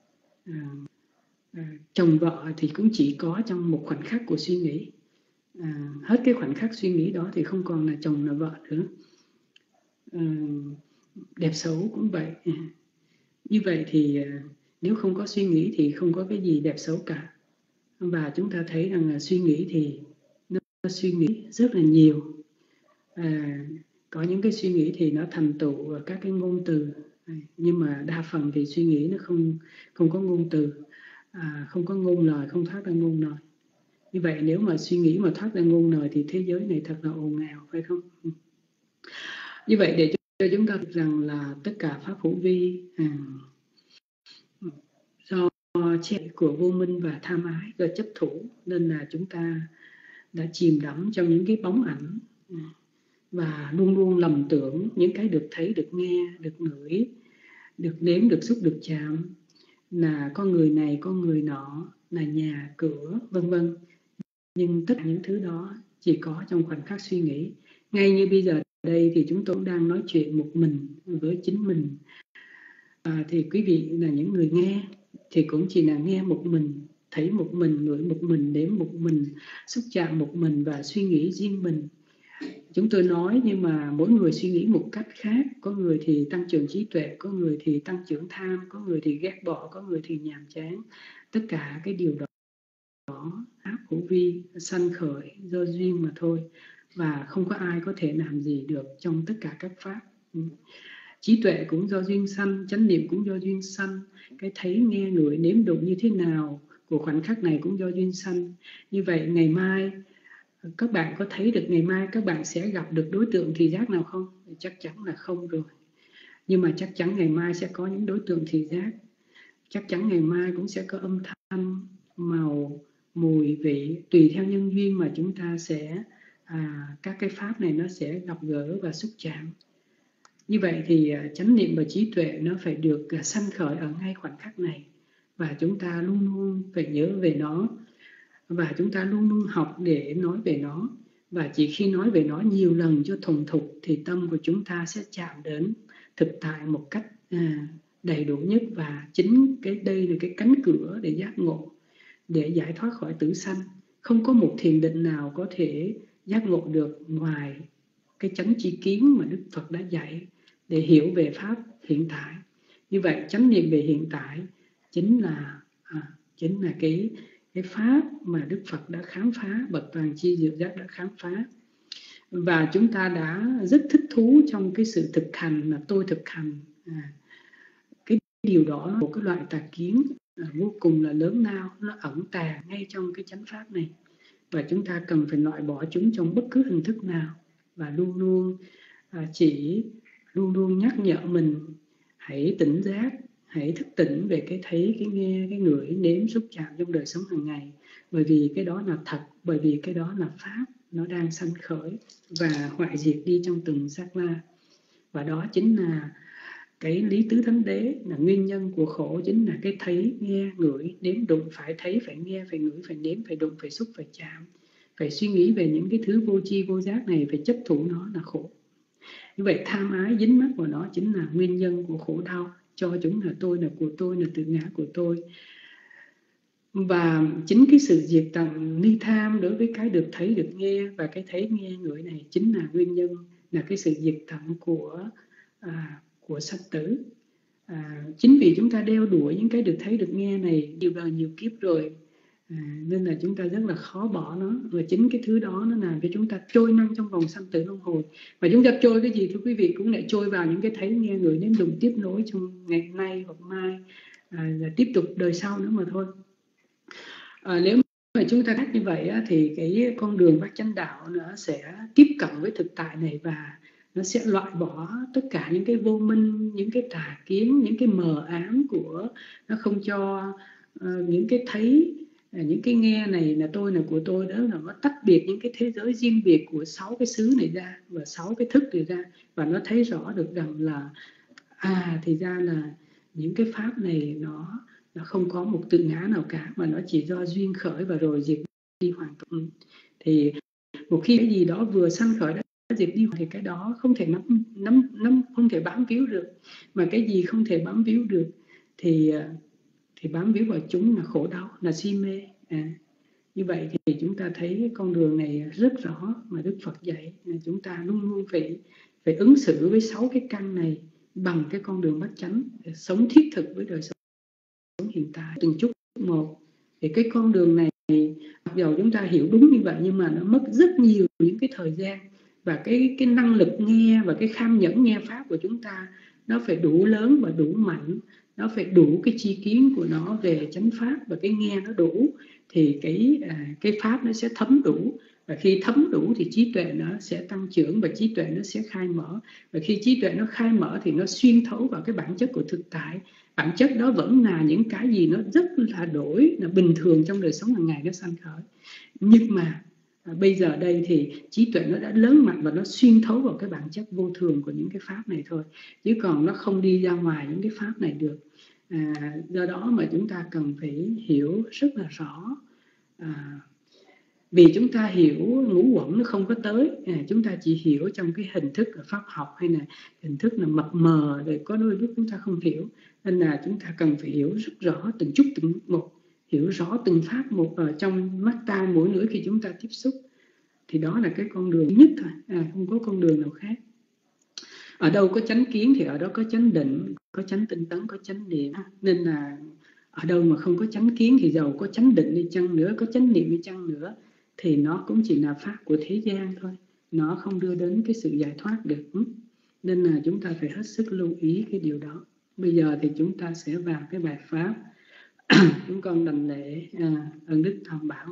chồng vợ thì cũng chỉ có trong một khoảnh khắc của suy nghĩ. Hết cái khoảnh khắc suy nghĩ đó thì không còn là chồng là vợ nữa. Đẹp xấu cũng vậy. Như vậy thì nếu không có suy nghĩ thì không có cái gì đẹp xấu cả. Và chúng ta thấy rằng là suy nghĩ thì nó suy nghĩ rất là nhiều. Có những cái suy nghĩ thì nó thành tựu các cái ngôn từ, nhưng mà đa phần thì suy nghĩ nó không có ngôn từ, không có ngôn lời, không thoát ra ngôn lời. Như vậy nếu mà suy nghĩ mà thoát ra ngôn lời thì thế giới này thật là ồn ào, phải không? Như vậy để cho chúng ta biết rằng là tất cả pháp hữu vi do che của vô minh và tham ái, do chấp thủ, nên là chúng ta đã chìm đắm trong những cái bóng ảnh và luôn luôn lầm tưởng những cái được thấy, được nghe, được ngửi, được nếm, được xúc, được chạm là con người này, con người nọ, là nhà, cửa, vân vân. Nhưng tất cả những thứ đó chỉ có trong khoảnh khắc suy nghĩ. Ngay như bây giờ đây thì chúng tôi đang nói chuyện một mình với chính mình. Thì quý vị là những người nghe thì cũng chỉ là nghe một mình, thấy một mình, ngửi một mình, nếm một mình, xúc chạm một mình và suy nghĩ riêng mình. Chúng tôi nói nhưng mà mỗi người suy nghĩ một cách khác. Có người thì tăng trưởng trí tuệ, có người thì tăng trưởng tham, có người thì ghét bỏ, có người thì nhàm chán. Tất cả cái điều đó áp hữu vi sanh khởi do duyên mà thôi, và không có ai có thể làm gì được trong tất cả các pháp. Trí tuệ cũng do duyên sanh, chánh niệm cũng do duyên sanh, cái thấy nghe ngửi nếm đụng như thế nào của khoảnh khắc này cũng do duyên sanh. Như vậy ngày mai các bạn có thấy được ngày mai các bạn sẽ gặp được đối tượng thị giác nào không? Chắc chắn là không rồi. Nhưng mà chắc chắn ngày mai sẽ có những đối tượng thị giác. Chắc chắn ngày mai cũng sẽ có âm thanh, màu, mùi, vị, tùy theo nhân duyên mà chúng ta sẽ các cái pháp này nó sẽ gặp gỡ và xúc chạm. Như vậy thì chánh niệm và trí tuệ nó phải được sanh khởi ở ngay khoảnh khắc này, và chúng ta luôn luôn phải nhớ về nó, và chúng ta luôn luôn học để nói về nó. Và chỉ khi nói về nó nhiều lần cho thuần thục thì tâm của chúng ta sẽ chạm đến thực tại một cách đầy đủ nhất. Và chính cái đây là cái cánh cửa để giác ngộ, để giải thoát khỏi tử sanh. Không có một thiền định nào có thể giác ngộ được ngoài cái chánh tri kiến mà Đức Phật đã dạy để hiểu về pháp hiện tại. Như vậy chánh niệm về hiện tại chính là cái pháp mà Đức Phật đã khám phá, bậc Vàng Chi Diệu Giác đã khám phá. Và chúng ta đã rất thích thú trong cái sự thực hành là tôi thực hành. Cái điều đó là một cái loại tà kiến vô cùng là lớn lao, nó ẩn tàng ngay trong cái chánh pháp này. Và chúng ta cần phải loại bỏ chúng trong bất cứ hình thức nào. Và luôn luôn nhắc nhở mình hãy tỉnh giác, hãy thức tỉnh về cái thấy, cái nghe, cái ngửi, nếm, xúc chạm trong đời sống hàng ngày. Bởi vì cái đó là thật, bởi vì cái đó là pháp, nó đang sanh khởi và hoại diệt đi trong từng sát na. Và đó chính là cái lý tứ thánh đế, là nguyên nhân của khổ, chính là cái thấy, nghe, ngửi, nếm, đụng. Phải thấy, phải nghe, phải ngửi, phải nếm, phải đụng, phải xúc, phải chạm, phải suy nghĩ về những cái thứ vô tri vô giác này, phải chấp thủ nó là khổ. Như vậy tham ái dính mắc vào nó chính là nguyên nhân của khổ đau, cho chúng là tôi, là của tôi, là tự ngã của tôi. Và chính cái sự diệt tận ni tham đối với cái được thấy, được nghe và cái thấy nghe ngửi này chính là nguyên nhân là cái sự diệt tận của sanh tử. Chính vì chúng ta đeo đuổi những cái được thấy được nghe này nhiều đời nhiều kiếp rồi, nên là chúng ta rất là khó bỏ nó, và chính cái thứ đó nó làm cho chúng ta trôi nâng trong vòng sanh tử luân hồi. Và chúng ta trôi cái gì thưa quý vị, cũng lại trôi vào những cái thấy nghe người đến đụng tiếp nối trong ngày nay hoặc mai, là tiếp tục đời sau nữa mà thôi. Nếu mà chúng ta cách như vậy thì cái con đường bát chánh đạo nó sẽ tiếp cận với thực tại này, và nó sẽ loại bỏ tất cả những cái vô minh, những cái tà kiến, những cái mờ ám của nó, không cho những cái thấy, những cái nghe này là tôi, là của tôi, đó là nó tách biệt những cái thế giới riêng biệt của 6 cái xứ này ra và 6 cái thức này ra, và nó thấy rõ được rằng là thì ra là những cái pháp này nó không có một tự ngã nào cả, mà nó chỉ do duyên khởi và rồi diệt đi hoàn toàn. Thì một khi cái gì đó vừa sanh khởi đã diệt đi thì cái đó không thể không thể bám víu được, mà cái gì không thể bám víu được thì bám víu vào chúng là khổ đau, là si mê. Như vậy thì chúng ta thấy cái con đường này rất rõ mà Đức Phật dạy là chúng ta luôn luôn phải ứng xử với 6 cái căn này bằng cái con đường bát chánh, để sống thiết thực với đời sống hiện tại từng chút một. Thì cái con đường này mặc dù chúng ta hiểu đúng như vậy, nhưng mà nó mất rất nhiều những cái thời gian, và cái năng lực nghe và cái kham nhẫn nghe pháp của chúng ta nó phải đủ lớn và đủ mạnh, nó phải đủ cái chi kiến của nó về chánh pháp, và cái nghe nó đủ thì cái pháp nó sẽ thấm đủ, và khi thấm đủ thì trí tuệ nó sẽ tăng trưởng và trí tuệ nó sẽ khai mở, và khi trí tuệ nó khai mở thì nó xuyên thấu vào cái bản chất của thực tại. Bản chất đó vẫn là những cái gì nó rất là là bình thường trong đời sống hàng ngày nó sanh khởi, nhưng mà bây giờ đây thì trí tuệ nó đã lớn mạnh và nó xuyên thấu vào cái bản chất vô thường của những cái pháp này thôi, chứ còn nó không đi ra ngoài những cái pháp này được. Do đó mà chúng ta cần phải hiểu rất là rõ. Vì chúng ta hiểu ngũ uẩn nó không có tới, chúng ta chỉ hiểu trong cái hình thức là pháp học, hay là hình thức là mập mờ, rồi có đôi lúc chúng ta không hiểu, nên là chúng ta cần phải hiểu rất rõ từng chút từng một, hiểu rõ từng pháp một ở trong mắt tai mũi lưỡi khi chúng ta tiếp xúc. Thì đó là cái con đường nhất thôi, không có con đường nào khác. Ở đâu có chánh kiến thì ở đó có chánh định, có chánh tinh tấn, có chánh niệm. Nên là ở đâu mà không có chánh kiến thì dầu có chánh định đi chăng nữa, có chánh niệm đi chăng nữa, thì nó cũng chỉ là pháp của thế gian thôi, nó không đưa đến cái sự giải thoát được. Nên là chúng ta phải hết sức lưu ý cái điều đó. Bây giờ thì chúng ta sẽ vào cái bài pháp. Chúng con đảnh lễ ơn Đức Tam Bảo.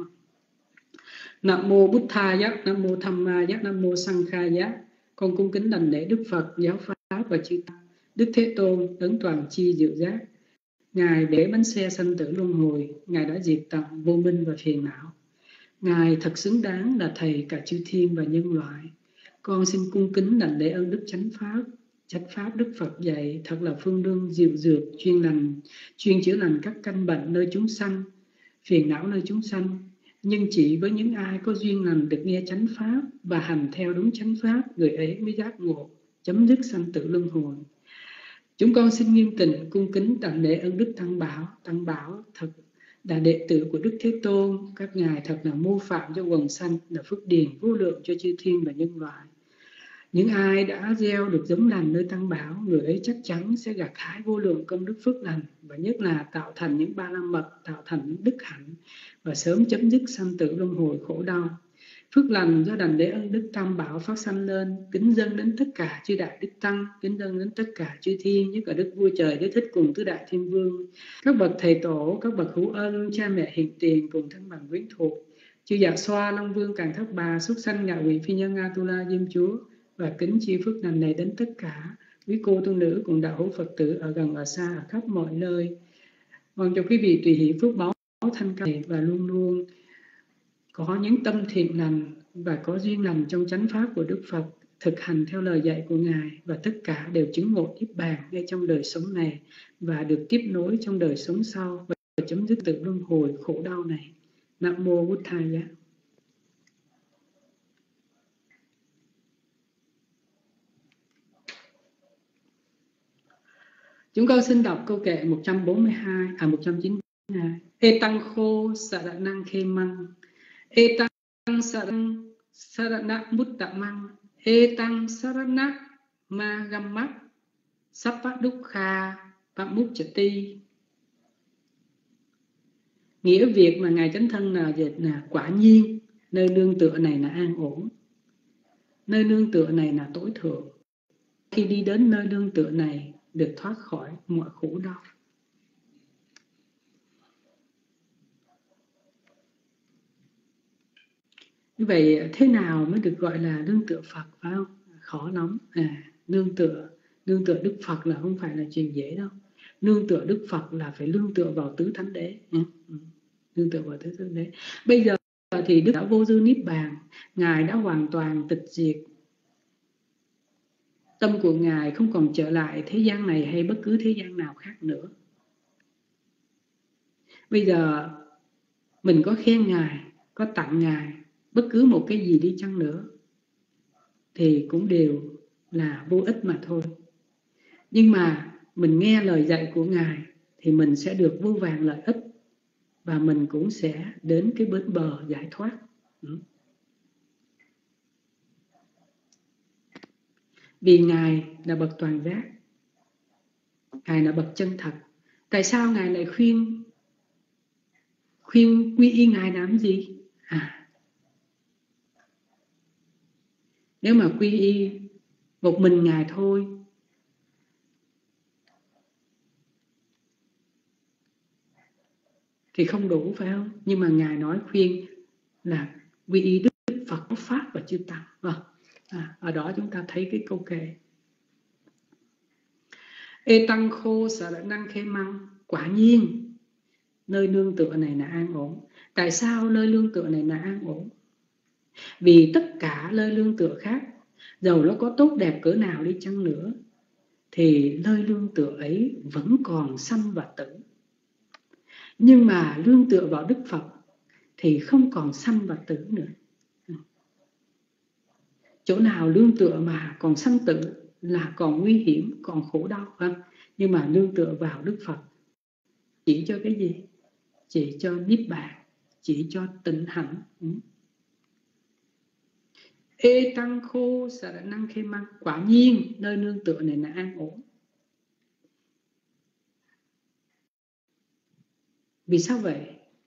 Nam mô Buddhaya, Nam mô Dhammaya, Nam mô Sanghaya. Con cung kính đảnh lễ Đức Phật, giáo pháp và chư tăng, Đức Thế Tôn, đấng toàn chi diệu giác. Ngài để bánh xe sanh tử luân hồi, Ngài đã diệt tận vô minh và phiền não. Ngài thật xứng đáng là thầy cả chư thiên và nhân loại. Con xin cung kính đảnh lễ ơn Đức Chánh Pháp Đức Phật dạy thật là phương đương diệu dược, chuyên chữa lành các căn bệnh nơi chúng sanh, phiền não nơi chúng sanh. Nhưng chỉ với những ai có duyên lành được nghe chánh pháp và hành theo đúng chánh pháp, người ấy mới giác ngộ, chấm dứt sanh tử luân hồi. Chúng con xin nghiêm tịnh cung kính đảnh lễ ơn Đức Tăng Bảo thật là đệ tử của Đức Thế Tôn. Các ngài thật là mô phạm cho quần sanh, là phước điền vô lượng cho chư thiên và nhân loại. Những ai đã gieo được giống lành nơi Tăng Bảo, người ấy chắc chắn sẽ gặt hái vô lượng công đức phước lành, và nhất là tạo thành những ba la mật, tạo thành những đức hạnh, và sớm chấm dứt sanh tử luân hồi khổ đau. Phước lành do đảnh lễ ơn Đức Tam Bảo phát sanh lên, kính dâng đến tất cả chư đại đức tăng, kính dâng đến tất cả chư thiên, nhất là Đức Vua Trời Đế Thích cùng tứ đại thiên vương, các bậc thầy tổ, các bậc hữu ân, cha mẹ hiền tiền cùng thân bằng quyến thuộc, chư Dạ Xoa, Long Vương, Càn Thất Bà, Súc Sanh, Ngạ Quỷ, Phi Nhân, Atula, Diêm Chúa, và kính chi phước lành này đến tất cả quý cô tu nữ cùng đạo hữu Phật tử ở gần ở xa, ở khắp mọi nơi. Mong cho quý vị tùy hỷ phước báu thanh cao và luôn luôn có những tâm thiện lành và có duyên lành trong chánh pháp của Đức Phật, thực hành theo lời dạy của Ngài, và tất cả đều chứng ngộ niết bàn ngay trong đời sống này và được tiếp nối trong đời sống sau và chấm dứt tự luân hồi khổ đau này. Nam mô Buddhaya. Chúng con xin đọc câu kệ 192. Etang khô saranang khê măng, etang saranang mutta măng, Etang sarana ma gammat sappa dukkha pamuccati. Nghĩa việc mà Ngài Chánh Thân là dịch là quả nhiên nơi nương tựa này là an ổn, nơi nương tựa này là tối thượng. Khi đi đến nơi nương tựa này được thoát khỏi mọi khổ đau. Như vậy thế nào mới được gọi là nương tựa Phật, phải không? Khó lắm. Nương tựa Đức Phật là không phải là chuyện dễ đâu. Nương tựa Đức Phật là phải nương tựa vào tứ thánh đế. Nương tựa vào tứ thánh đế. Bây giờ thì Đức đã vô dư niết bàn, Ngài đã hoàn toàn tịch diệt. Tâm của Ngài không còn trở lại thế gian này hay bất cứ thế gian nào khác nữa. Bây giờ mình có khen Ngài, có tặng Ngài bất cứ một cái gì đi chăng nữa thì cũng đều là vô ích mà thôi. Nhưng mà mình nghe lời dạy của Ngài thì mình sẽ được vô vàn lợi ích và mình cũng sẽ đến cái bến bờ giải thoát. Vì Ngài là bậc toàn giác, Ngài là bậc chân thật. Tại sao Ngài lại khuyên quy y Ngài làm gì? Nếu mà quy y một mình Ngài thôi thì không đủ, phải không? Nhưng mà Ngài nói khuyên là quy y Đức Phật, Pháp và Chư Tăng. Ở đó chúng ta thấy cái câu kệ Ê tăng khô sở năng khê măng. Quả nhiên nơi nương tựa này là an ổn. Tại sao nơi nương tựa này là an ổn? Vì tất cả nơi nương tựa khác, dầu nó có tốt đẹp cỡ nào đi chăng nữa, thì nơi nương tựa ấy vẫn còn sanh và tử. Nhưng mà nương tựa vào Đức Phật thì không còn sanh và tử nữa. Chỗ nào nương tựa mà còn sanh tử là còn nguy hiểm, còn khổ đau. Nhưng mà nương tựa vào Đức Phật chỉ cho cái gì? Chỉ cho niết bàn, chỉ cho tịnh hạnh. Ê tăng khô sở năng khê măng. Quả nhiên nơi nương tựa này là an ổn. Vì sao vậy?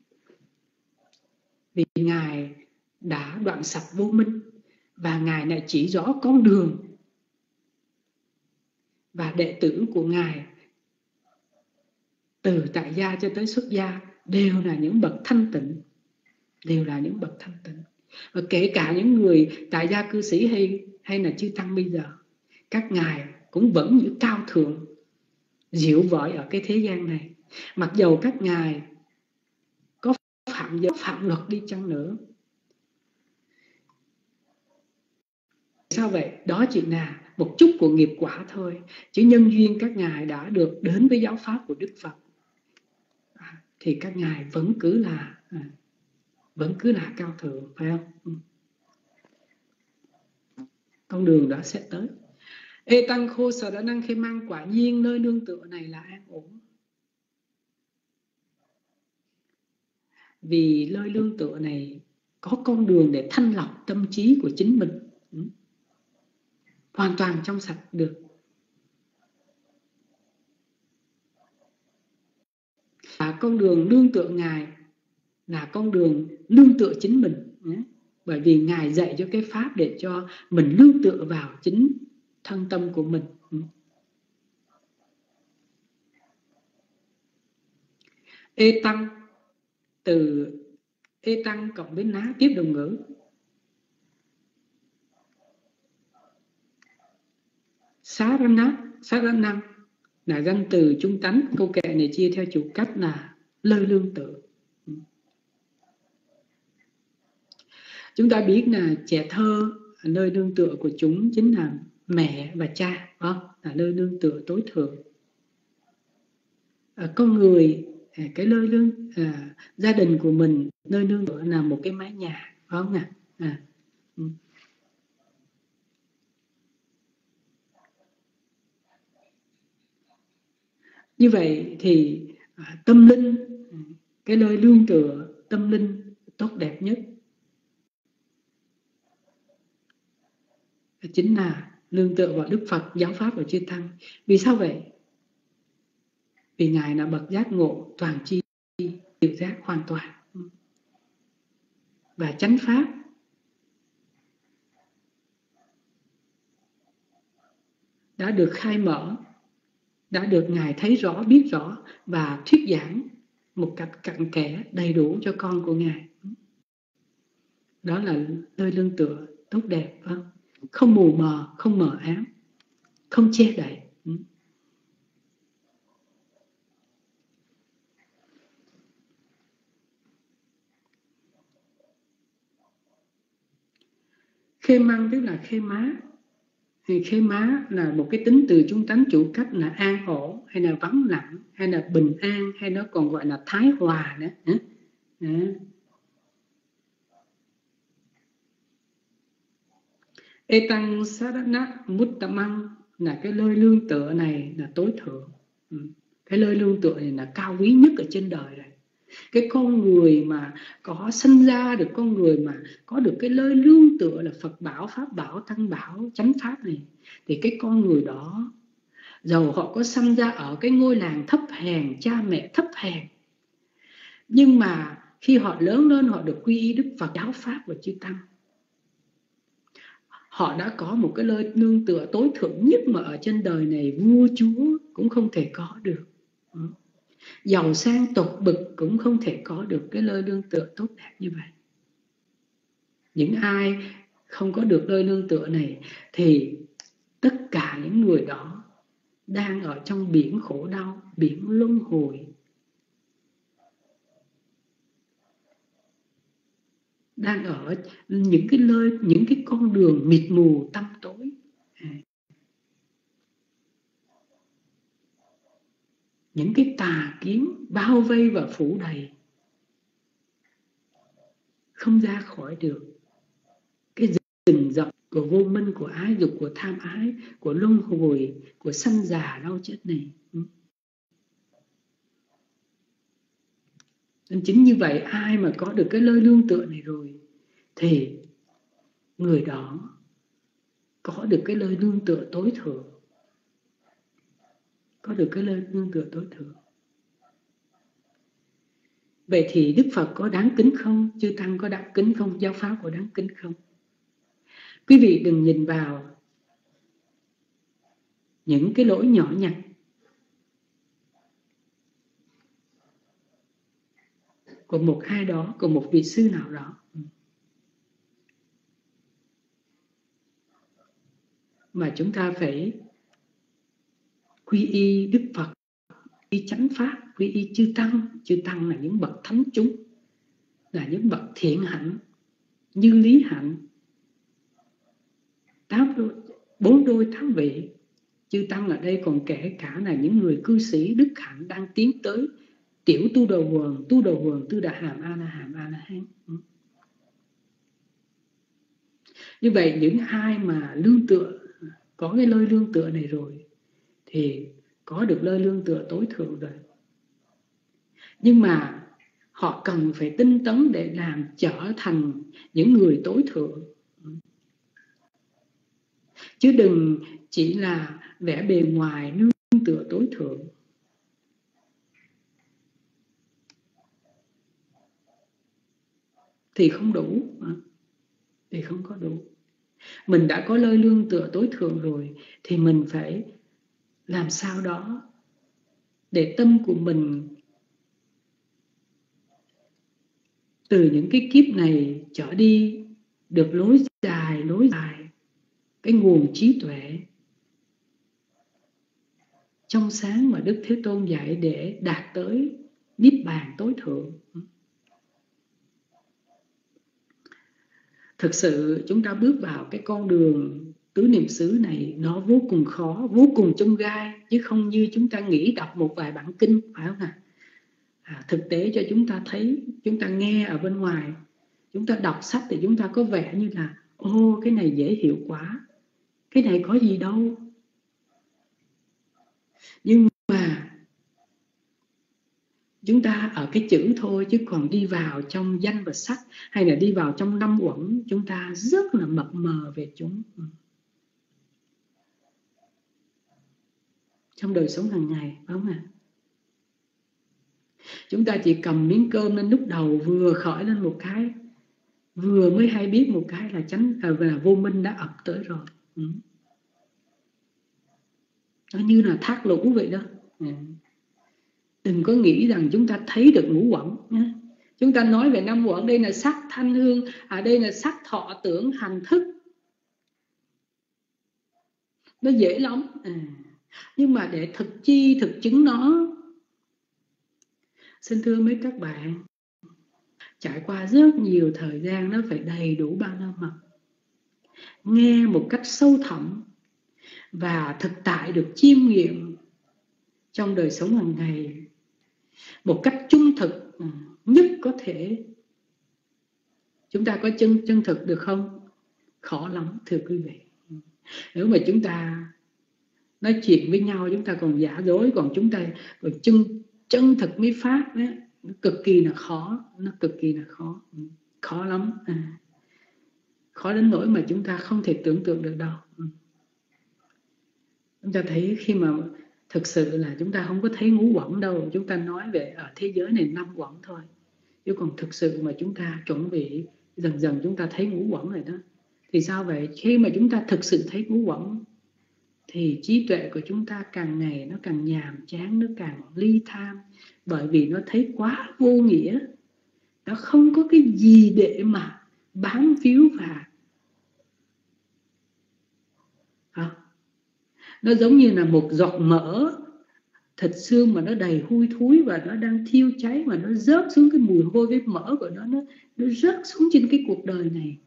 Vì Ngài đã đoạn sạch vô minh và Ngài lại chỉ rõ con đường. Và đệ tử của Ngài từ tại gia cho tới xuất gia đều là những bậc thanh tịnh, đều là những bậc thanh tịnh. Và kể cả những người tại gia cư sĩ hay là chư tăng bây giờ, các ngài cũng vẫn như cao thượng, diệu vợi ở cái thế gian này. Mặc dầu các ngài có phạm giới, phạm luật đi chăng nữa. Sao vậy? Đó chỉ là một chút của nghiệp quả thôi. Chứ nhân duyên các ngài đã được đến với giáo pháp của Đức Phật thì các ngài vẫn cứ là cao thượng, phải không? Con đường đó sẽ tới. Ê tăng khô sở đã năng khê măng. Quả nhiên nơi nương tựa này là an ổn. Vì nơi nương tựa này có con đường để thanh lọc tâm trí của chính mình, hoàn toàn trong sạch được. Và con đường nương tựa Ngài là con đường nương tựa chính mình. Bởi vì Ngài dạy cho cái pháp để cho mình nương tựa vào chính thân tâm của mình. Ê tăng, từ ê tăng cộng với ná tiếp đồng ngữ. Saranam là danh từ trung tánh. Câu kệ này chia theo chủ cách là nơi nương tựa. Chúng ta biết là trẻ thơ, nơi nương tựa của chúng chính là mẹ và cha, là nơi nương tựa tối thượng. Con người, cái nơi gia đình của mình, nơi nương tựa là một cái mái nhà, phải không ạ? Như vậy thì tâm linh, cái nơi nương tựa tâm linh tốt đẹp nhất chính là nương tựa vào Đức Phật, giáo pháp và chư tăng. Vì sao vậy? Vì Ngài là bậc giác ngộ toàn tri, diệu giác hoàn toàn, và chánh pháp đã được khai mở, đã được Ngài thấy rõ, biết rõ và thuyết giảng một cách cặn kẽ, đầy đủ cho con của Ngài. Đó là nơi lương tựa tốt đẹp, không mù mờ, không mờ ám, không che đậy. Khê măng tức là khê má. Thì khê má là một cái tính từ trung tánh chủ cách là an ổn, hay là vắng lặng, hay là bình an, hay nó còn gọi là thái hòa nữa. Etang sarana muttamang là cái nơi lương tựa này là tối thượng. Cái nơi lương tựa này là cao quý nhất ở trên đời này. Cái con người mà có sinh ra được, con người mà có được cái nơi lương tựa là Phật bảo, Pháp bảo, Tăng bảo, chánh pháp này, thì cái con người đó, dầu họ có sinh ra ở cái ngôi làng thấp hèn, cha mẹ thấp hèn, nhưng mà khi họ lớn lên, họ được quy y Đức Phật, giáo pháp và chư tăng, họ đã có một cái nơi nương tựa tối thượng nhất mà ở trên đời này vua chúa cũng không thể có được. Giàu sang tột bực cũng không thể có được cái nơi nương tựa tốt đẹp như vậy. Những ai không có được nơi nương tựa này thì tất cả những người đó đang ở trong biển khổ đau, biển luân hồi, đang ở những cái nơi, những cái con đường mịt mù tăm tối. Những cái tà kiến bao vây và phủ đầy, không ra khỏi được cái rình rập của vô minh, của ái dục, của tham ái, của luân hồi, của sanh già đau chết này. Nên chính như vậy, ai mà có được cái nơi nương tựa này rồi thì người đó có được cái nơi nương tựa tối thượng, có được cái nơi nương tựa tối thượng. Vậy thì Đức Phật có đáng kính không? Chư Tăng có đáng kính không? Giáo pháp có đáng kính không? Quý vị đừng nhìn vào những cái lỗi nhỏ nhặt của một ai đó, của một vị sư nào đó, mà chúng ta phải quy y Đức Phật, quy y chánh pháp, quy y chư Tăng. Chư Tăng là những bậc thánh chúng, là những bậc thiện hạnh, như lý hạnh, 4 đôi 8 vị. Chư Tăng ở đây còn kể cả là những người cư sĩ đức hạnh đang tiến tới tiểu tu đầu quần, tu đà hàm, a la hán. Như vậy những ai mà lương tựa, có cái nơi lương tựa này rồi thì có được nơi lương tựa tối thượng rồi. Nhưng mà họ cần phải tinh tấn để làm trở thành những người tối thượng, chứ đừng chỉ là vẻ bề ngoài nương tựa tối thượng. Thì không đủ, thì không có đủ. Mình đã có nơi lương tựa tối thượng rồi thì mình phải làm sao đó để tâm của mình từ những cái kiếp này trở đi được lối dài cái nguồn trí tuệ trong sáng mà Đức Thế Tôn dạy để đạt tới niết bàn tối thượng. Thực sự chúng ta bước vào cái con đường tứ niệm xứ này nó vô cùng khó, vô cùng chông gai, chứ không như chúng ta nghĩ đọc một vài bản kinh, phải không ạ? Thực tế cho chúng ta thấy, chúng ta nghe ở bên ngoài, chúng ta đọc sách thì chúng ta có vẻ như là ô, cái này dễ hiểu quá, cái này có gì đâu. Nhưng mà chúng ta ở cái chữ thôi, chứ còn đi vào trong danh và sắc hay là đi vào trong năm uẩn, chúng ta rất là mập mờ về chúng. trong đời sống hàng ngày, phải không ạ? Chúng ta chỉ cầm miếng cơm lên lúc đầu vừa khởi lên một cái, vừa mới hay biết một cái là là vô minh đã ập tới rồi. Nó như là thác lũ vậy đó. Đừng có nghĩ rằng chúng ta thấy được ngũ uẩn nhé. Chúng ta nói về năm uẩn, đây là sắc thanh hương, đây là sắc thọ tưởng hành thức. Nó dễ lắm. Nhưng mà để thực chi thực chứng nó, xin thưa mấy các bạn, trải qua rất nhiều thời gian, nó phải đầy đủ ba la mật, nghe một cách sâu thẳm và thực tại được chiêm nghiệm trong đời sống hàng ngày một cách trung thực nhất có thể. Chúng ta có chân thực được không? Khó lắm thưa quý vị. Nếu mà chúng ta nói chuyện với nhau chúng ta còn giả dối, còn chúng ta còn chân thực với pháp ấy, nó cực kỳ là khó, nó cực kỳ là khó, khó lắm, khó đến nỗi mà chúng ta không thể tưởng tượng được đâu. Chúng ta thấy khi mà thực sự là chúng ta không có thấy ngũ uẩn đâu, chúng ta nói về ở thế giới này 5 uẩn thôi, chứ còn thực sự mà chúng ta chuẩn bị dần dần chúng ta thấy ngũ uẩn rồi đó. Thì sao vậy? Khi mà chúng ta thực sự thấy ngũ uẩn thì trí tuệ của chúng ta càng ngày nó càng nhàm chán, nó càng ly tham, bởi vì nó thấy quá vô nghĩa, nó không có cái gì để mà bám víu vào. Nó giống như là một giọt mỡ thịt xương mà nó đầy hôi thối và nó đang thiêu cháy, mà nó rớt xuống, cái mùi hôi với mỡ của nó rớt xuống trên cái cuộc đời này.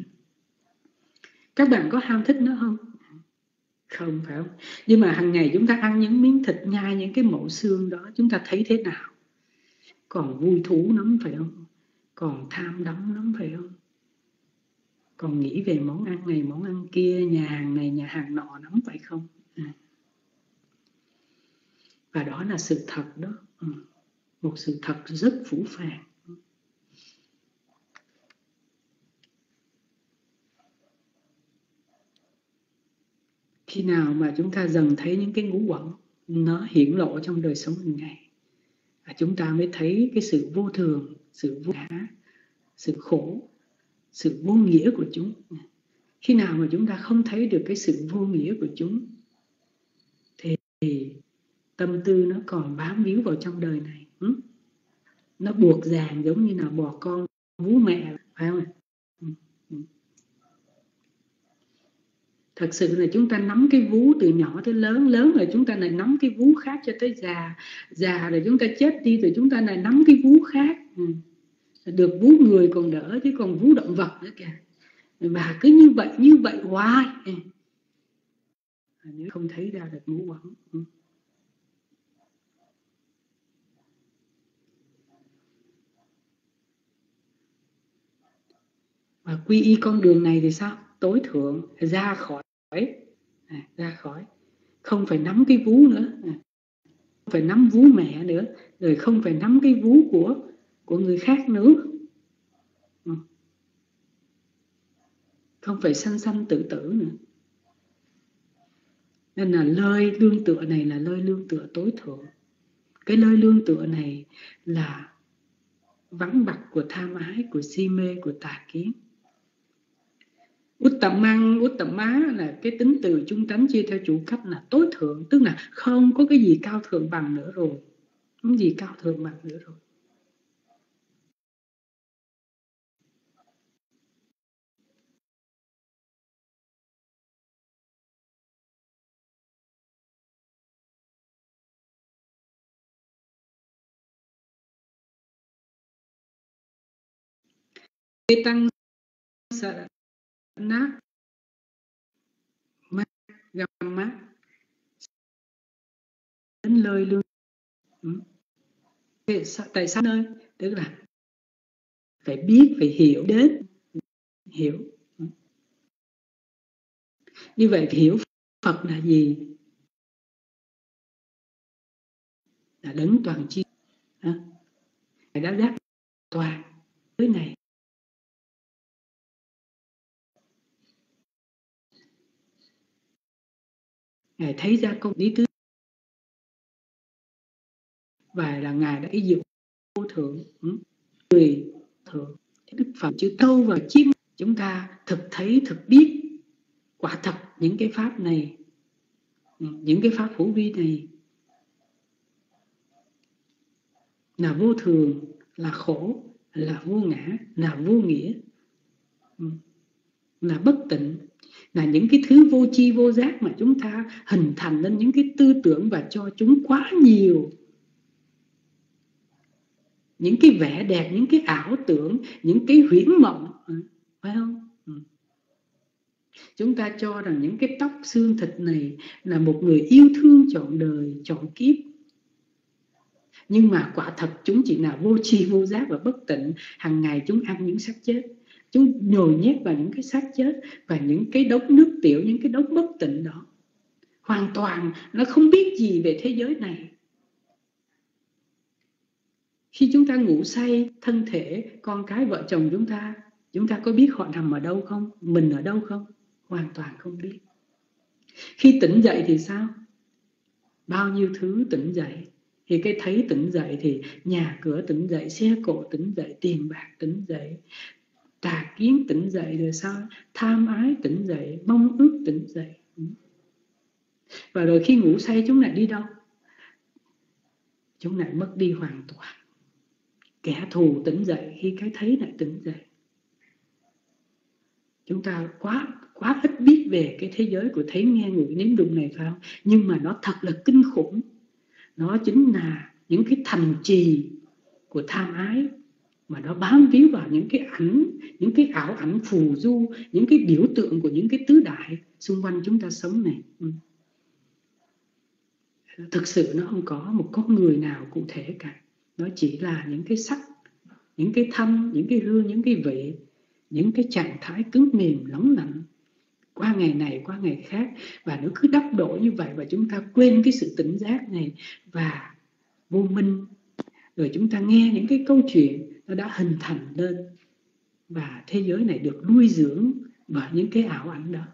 Các bạn có ham thích nó không? Không, phải không? Nhưng mà hàng ngày chúng ta ăn những miếng thịt, nhai những cái mẩu xương đó, chúng ta thấy thế nào? Còn vui thú lắm phải không? Còn tham đắm lắm phải không? Còn nghĩ về món ăn này, món ăn kia, nhà hàng này, nhà hàng nọ lắm phải không? Và đó là sự thật đó. Một sự thật rất phũ phàng. Khi nào mà chúng ta dần thấy những cái ngũ uẩn nó hiển lộ trong đời sống hàng ngày, chúng ta mới thấy cái sự vô thường, sự vô ngã, sự khổ, sự vô nghĩa của chúng. Khi nào mà chúng ta không thấy được cái sự vô nghĩa của chúng thì tâm tư nó còn bám víu vào trong đời này. Nó buộc ràng giống như là bò con vú mẹ, phải không? Thật sự là chúng ta nắm cái vú từ nhỏ tới lớn, lớn rồi chúng ta lại nắm cái vú khác cho tới già, già rồi chúng ta chết đi rồi chúng ta lại nắm cái vú khác. Được vú người còn đỡ chứ còn vú động vật nữa kìa. Và cứ như vậy hoài. Nếu không thấy ra được ngũ uẩn. Và quy y con đường này thì sao? Tối thượng, ra khỏi, không phải nắm cái vú nữa, không phải nắm vú mẹ nữa, rồi không phải nắm cái vú của người khác nữa, không phải sanh tử nữa. Nên là lời lương tựa này là lời lương tựa tối thượng. Cái lời lương tựa này là vắng bặt của tham ái, của si mê, của tà kiến. Uttama là cái tính từ chung tánh chia theo chủ cách là tối thượng, tức là không có cái gì cao thượng bằng nữa rồi. Không gì cao thượng bằng nữa rồi. Tăng sợ nát mắt găm mắt đến lời lương. Tại sao nơi? Tức là phải biết, phải hiểu đến, hiểu. Như vậy hiểu Phật là gì? Là đấng toàn tri. Ngài đã đắc toàn giới này. Ngài thấy ra công lý tứ và là Ngài đã diệu vô thượng, người thượng. Đức Phật chữ câu và chiêm, chúng ta thực thấy, thực biết quả thật những cái pháp này, những cái pháp hữu vi này là vô thường, là khổ, là vô ngã, là vô nghĩa, là bất tịnh, là những cái thứ vô tri vô giác mà chúng ta hình thành nên những cái tư tưởng và cho chúng quá nhiều những cái vẻ đẹp, những cái ảo tưởng, những cái huyễn mộng, phải không? Chúng ta cho rằng những cái tóc xương thịt này là một người yêu thương trọn đời, trọn kiếp. Nhưng mà quả thật chúng chỉ là vô tri vô giác và bất tịnh. Hàng ngày chúng ăn những xác chết, chúng nhồi nhét vào những cái xác chết và những cái đống nước tiểu, những cái đống bất tịnh đó. Hoàn toàn nó không biết gì về thế giới này. Khi chúng ta ngủ say, thân thể, con cái, vợ chồng chúng ta có biết họ nằm ở đâu không? Mình ở đâu không? Hoàn toàn không biết. Khi tỉnh dậy thì sao? Bao nhiêu thứ tỉnh dậy. Thì cái thấy tỉnh dậy thì nhà cửa tỉnh dậy, xe cộ tỉnh dậy, tiền bạc tỉnh dậy, tà kiến tỉnh dậy, rồi sao? Tham ái tỉnh dậy, mong ước tỉnh dậy. Và rồi khi ngủ say chúng lại đi đâu? Chúng lại mất đi hoàn toàn. Kẻ thù tỉnh dậy khi cái thấy lại tỉnh dậy. Chúng ta quá ít biết về cái thế giới của thấy nghe ngửi nếm đụng này, phải không? Nhưng mà nó thật là kinh khủng. Nó chính là những cái thành trì của tham ái mà nó bám víu vào những cái ảnh, những cái ảo ảnh phù du, những cái biểu tượng của những cái tứ đại xung quanh chúng ta sống này. Thực sự nó không có một con người nào cụ thể cả. Nó chỉ là những cái sắc, những cái thanh, những cái hương, những cái vị, những cái trạng thái cứng mềm, nóng lạnh, qua ngày này qua ngày khác. Và nó cứ đắp đổ như vậy và chúng ta quên cái sự tỉnh giác này và vô minh. Rồi chúng ta nghe những cái câu chuyện nó đã hình thành lên và thế giới này được nuôi dưỡng bởi những cái ảo ảnh đó.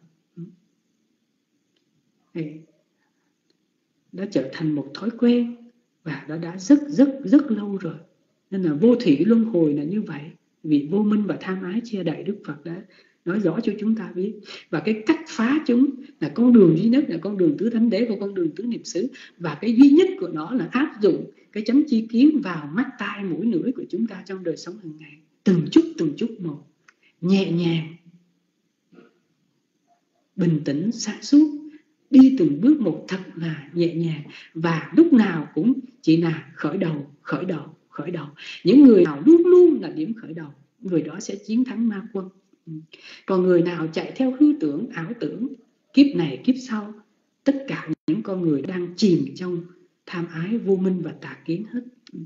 Nó trở thành một thói quen và nó đã rất lâu rồi. Nên là vô thủy luân hồi là như vậy. Vì vô minh và tham ái che đậy, Đức Phật đã nói rõ cho chúng ta biết. Và cái cách phá chúng là con đường duy nhất, là con đường tứ thánh đế và con đường tứ niệm xứ. Và cái duy nhất của nó là áp dụng cái chánh chi kiến vào mắt, tai, mũi, lưỡi của chúng ta trong đời sống hàng ngày. Từng chút một, nhẹ nhàng, bình tĩnh, sáng suốt, đi từng bước một thật là nhẹ nhàng. Và lúc nào cũng chỉ là khởi đầu. Những người nào luôn luôn là điểm khởi đầu, người đó sẽ chiến thắng ma quân. Còn người nào chạy theo hư tưởng, ảo tưởng, kiếp này kiếp sau, tất cả những con người đang chìm trong tham ái, vô minh và tà kiến hết.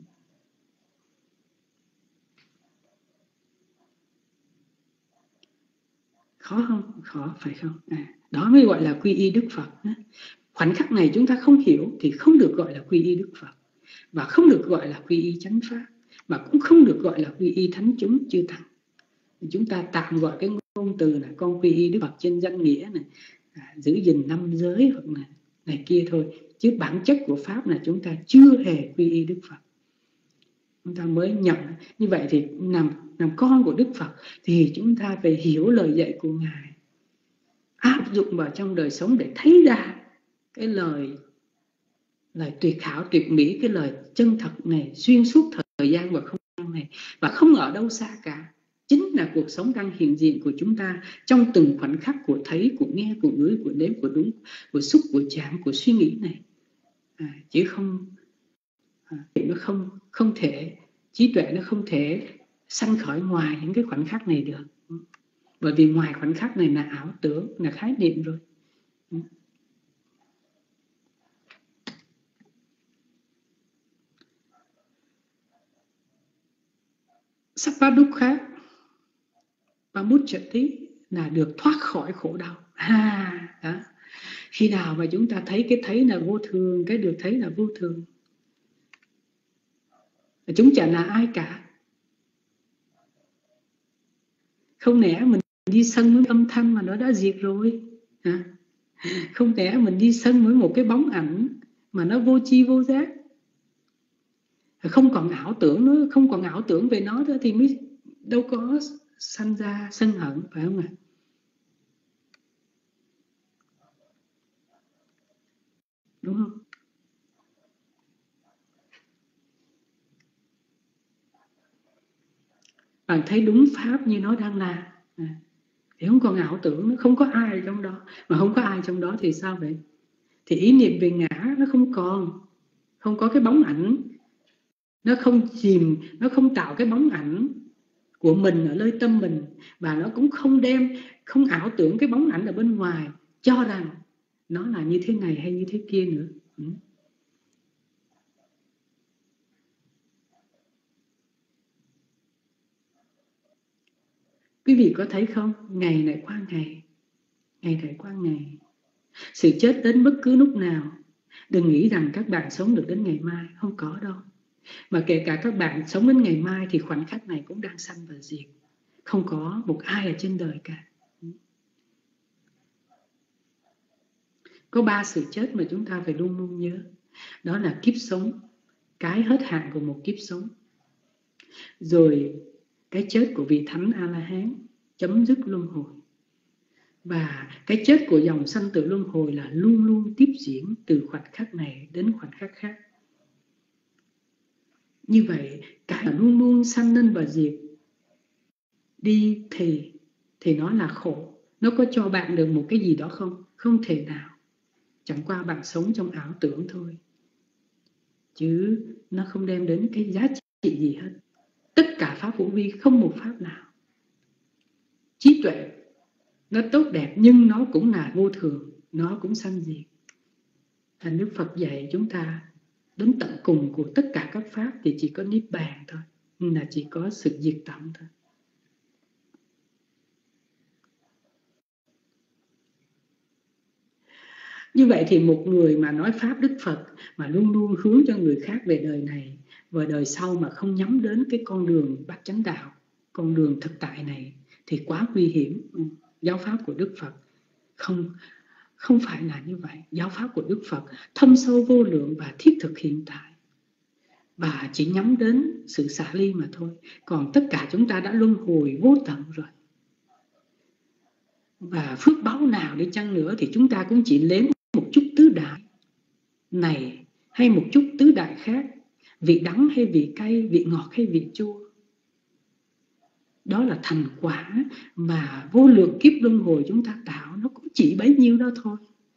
Khó không? Khó phải không? Đó mới gọi là quy y Đức Phật. Khoảnh khắc này chúng ta không hiểu thì không được gọi là quy y Đức Phật, và không được gọi là quy y chánh pháp, mà cũng không được gọi là quy y thánh chúng chư tăng. Chúng ta tạm gọi cái ngôn từ là con quy y Đức Phật trên danh nghĩa này, giữ gìn 5 giới hoặc là này kia thôi, chứ bản chất của pháp là chúng ta chưa hề quy y Đức Phật. Chúng ta mới nhận như vậy thì làm con của Đức Phật thì chúng ta phải hiểu lời dạy của Ngài, áp dụng vào trong đời sống để thấy ra cái lời tuyệt hảo, tuyệt mỹ, cái lời chân thật này xuyên suốt thời gian và không gian này, và không ở đâu xa cả. Chính là cuộc sống đang hiện diện của chúng ta trong từng khoảnh khắc của thấy, của nghe, của ngửi, của nếm, của đúng, của xúc, của chạm, của suy nghĩ này. Chứ nó không thể, trí tuệ nó không thể sanh khởi ngoài những cái khoảnh khắc này được. Bởi vì ngoài khoảnh khắc này là ảo tưởng, là khái niệm rồi. Sappādukkhā Pamuccati là được thoát khỏi khổ đau. Đó. Khi nào mà chúng ta thấy cái thấy là vô thường, cái được thấy là vô thường, chúng chẳng là ai cả. Không lẽ mình đi sân với âm thanh mà nó đã diệt rồi? Không lẽ mình đi sân với một cái bóng ảnh mà nó vô tri vô giác? không còn ảo tưởng nữa, không còn ảo tưởng về nó nữa thì mới đâu có sanh ra sân hận, phải không ạ? Đúng không? Bạn thấy đúng pháp như nó đang là thì không còn ảo tưởng, nó không có ai trong đó. Mà không có ai trong đó thì sao vậy? Thì ý niệm về ngã nó không còn, không có cái bóng ảnh, nó không chìm, nó không tạo cái bóng ảnh của mình ở nơi tâm mình, và nó cũng không ảo tưởng cái bóng ảnh ở bên ngoài cho rằng nó là như thế này hay như thế kia nữa. Quý vị có thấy không? Ngày này qua ngày, ngày này qua ngày, sự chết đến bất cứ lúc nào. Đừng nghĩ rằng các bạn sống được đến ngày mai, không có đâu. Mà kể cả các bạn sống đến ngày mai thì khoảnh khắc này cũng đang sanh và diệt. Không có một ai ở trên đời cả. Có 3 sự chết mà chúng ta phải luôn luôn nhớ. Đó là kiếp sống, cái hết hạn của một kiếp sống. Rồi cái chết của vị Thánh A-la-hán, chấm dứt luân hồi. Và cái chết của dòng sanh tử luân hồi là luôn luôn tiếp diễn từ khoảnh khắc này đến khoảnh khắc khác. Như vậy, cái luôn luôn sanh lên và diệt đi thì nó là khổ. Nó có cho bạn được một cái gì đó không? Không thể nào. Chẳng qua bạn sống trong ảo tưởng thôi. Chứ nó không đem đến cái giá trị gì hết. Tất cả pháp vũ vi không một pháp nào. Trí tuệ nó tốt đẹp nhưng nó cũng là vô thường, nó cũng sanh diệt. Thành Đức Phật dạy chúng ta đến tận cùng của tất cả các pháp thì chỉ có niết bàn thôi, là chỉ có sự diệt tận thôi. Như vậy thì một người mà nói pháp Đức Phật mà luôn luôn hướng cho người khác về đời này và đời sau mà không nhắm đến cái con đường bát chánh đạo, con đường thực tại này thì quá nguy hiểm. Giáo pháp của Đức Phật không phải là như vậy. Giáo pháp của Đức Phật thâm sâu vô lượng và thiết thực hiện tại, và chỉ nhắm đến sự xả ly mà thôi. Còn tất cả chúng ta đã luân hồi vô tận rồi. Và phước báu nào đi chăng nữa thì chúng ta cũng chỉ nếm một chút tứ đại này hay một chút tứ đại khác, vị đắng hay vị cay, vị ngọt hay vị chua. Đó là thành quả mà vô lượng kiếp luân hồi chúng ta tạo, nó cũng chỉ bấy nhiêu đó thôi.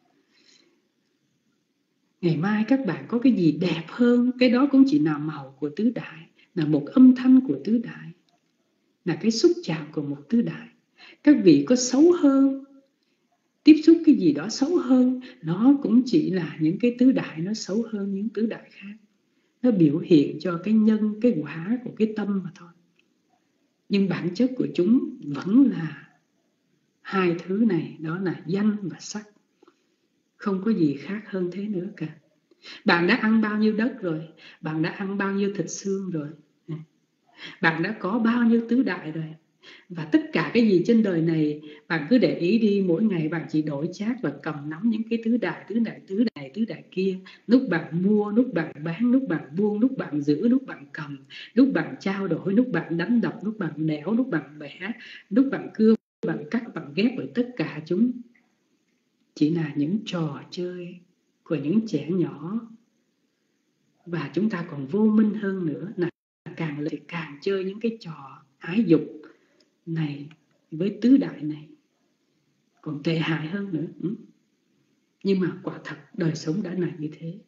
Ngày mai các bạn có cái gì đẹp hơn, cái đó cũng chỉ là màu của tứ đại, là một âm thanh của tứ đại, là cái xúc chạm của một tứ đại. Các vị có xấu hơn, tiếp xúc cái gì đó xấu hơn, nó cũng chỉ là những cái tứ đại nó xấu hơn những tứ đại khác. Nó biểu hiện cho cái nhân, cái quả của cái tâm mà thôi. Nhưng bản chất của chúng vẫn là hai thứ này, đó là danh và sắc. Không có gì khác hơn thế nữa cả. Bạn đã ăn bao nhiêu đất rồi, bạn đã ăn bao nhiêu thịt xương rồi, bạn đã có bao nhiêu tứ đại rồi. Và tất cả cái gì trên đời này, bạn cứ để ý đi, mỗi ngày bạn chỉ đổi chác và cầm nắm những cái tứ đại kia. Lúc bạn mua, lúc bạn bán, lúc bạn buông, lúc bạn giữ, lúc bạn cầm, lúc bạn trao đổi, lúc bạn đánh đập, lúc bạn nẻo, lúc bạn bẻ, lúc bạn cưa, bạn cắt, bạn ghép, bởi tất cả chúng chỉ là những trò chơi của những trẻ nhỏ. Và chúng ta còn vô minh hơn nữa, là càng chơi những cái trò ái dục này với tứ đại này, còn tệ hại hơn nữa. Nhưng mà quả thật đời sống đã là như thế.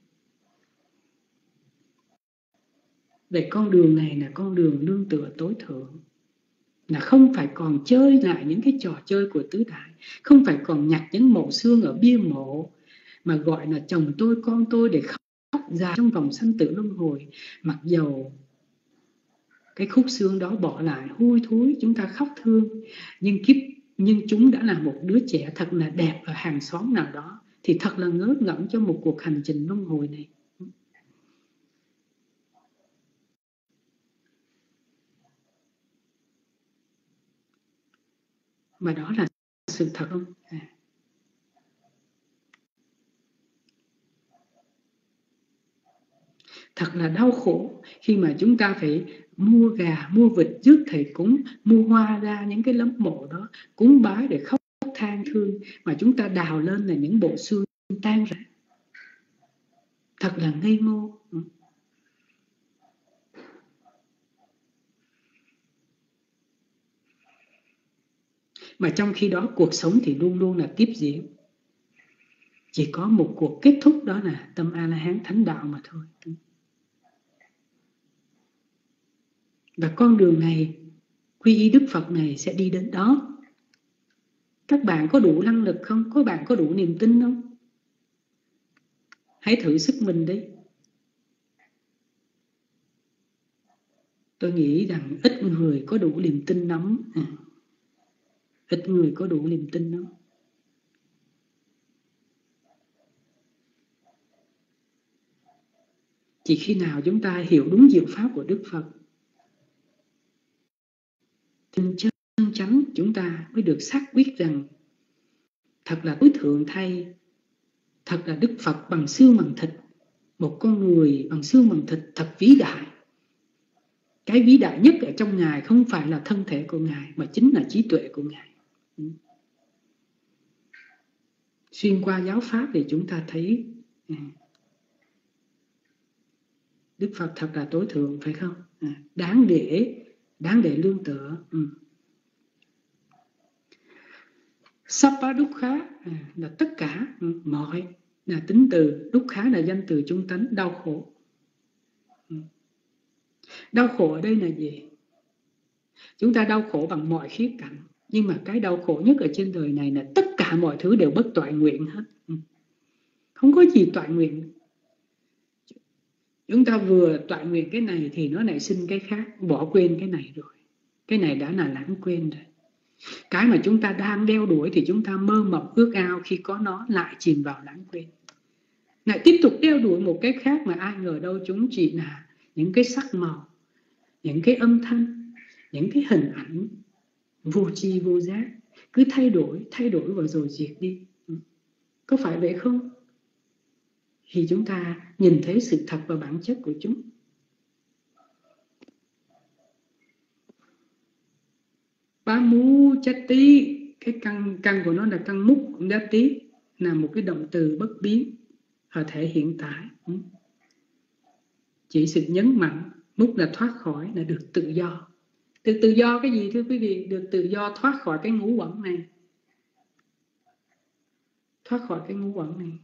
Về con đường này là con đường nương tựa tối thượng, là không phải còn chơi lại những cái trò chơi của tứ đại, không phải còn nhặt những mẩu xương ở bia mộ mà gọi là chồng tôi, con tôi để khóc dài trong vòng sanh tử luân hồi, mặc dầu cái khúc xương đó bỏ lại hôi thối, chúng ta khóc thương. Nhưng chúng đã là một đứa trẻ thật là đẹp ở hàng xóm nào đó, thì thật là ngớ ngẩn cho một cuộc hành trình luân hồi này. Mà đó là sự thật không? Thật là đau khổ khi mà chúng ta phải mua gà, mua vịt trước thầy cúng, mua hoa ra những cái lấm mộ đó, cúng bái để khóc than thương, mà chúng ta đào lên là những bộ xương tan rã. Thật là ngây ngô. Mà trong khi đó cuộc sống thì luôn luôn là tiếp diễn. Chỉ có một cuộc kết thúc, đó là tâm A-la-hán thánh đạo mà thôi. Và con đường này, quy y Đức Phật này sẽ đi đến đó. Các bạn có đủ năng lực không? Các bạn có đủ niềm tin không? Hãy thử sức mình đi. Tôi nghĩ rằng ít người có đủ niềm tin lắm. Ít người có đủ niềm tin lắm. Chỉ khi nào chúng ta hiểu đúng diệu pháp của Đức Phật, tin chân chắn, chúng ta mới được xác quyết rằng thật là tối thượng thay, thật là Đức Phật bằng xương bằng thịt, một con người bằng xương bằng thịt thật vĩ đại. Cái vĩ đại nhất ở trong Ngài không phải là thân thể của Ngài, mà chính là trí tuệ của Ngài. Xuyên qua giáo pháp thì chúng ta thấy Đức Phật thật là tối thượng, phải không? Đáng để lương tựa. Sappa Dukkha là tất cả mọi, là tính từ, Dukkha là danh từ trung tánh, đau khổ. Đau khổ ở đây là gì? Chúng ta đau khổ bằng mọi khía cạnh, nhưng mà cái đau khổ nhất ở trên đời này là tất cả mọi thứ đều bất toại nguyện hết. Không có gì toại nguyện. Chúng ta vừa toại nguyện cái này thì nó lại sinh cái khác, bỏ quên cái này rồi. Cái này đã là lãng quên rồi. Cái mà chúng ta đang đeo đuổi thì chúng ta mơ mộng ước ao, khi có nó lại chìm vào lãng quên. Lại tiếp tục đeo đuổi một cái khác mà ai ngờ đâu chúng chỉ là những cái sắc màu, những cái âm thanh, những cái hình ảnh vô tri vô giác, cứ thay đổi và rồi diệt đi. Có phải vậy không? Khi chúng ta nhìn thấy sự thật và bản chất của chúng. Bá mú chát tí, cái căn của nó là căn múc chát tí, là một cái động từ bất biến ở thể hiện tại. Chỉ sự nhấn mạnh, múc là thoát khỏi, là được tự do. Được tự do cái gì thưa quý vị? Được tự do thoát khỏi cái ngũ uẩn này. Thoát khỏi cái ngũ uẩn này.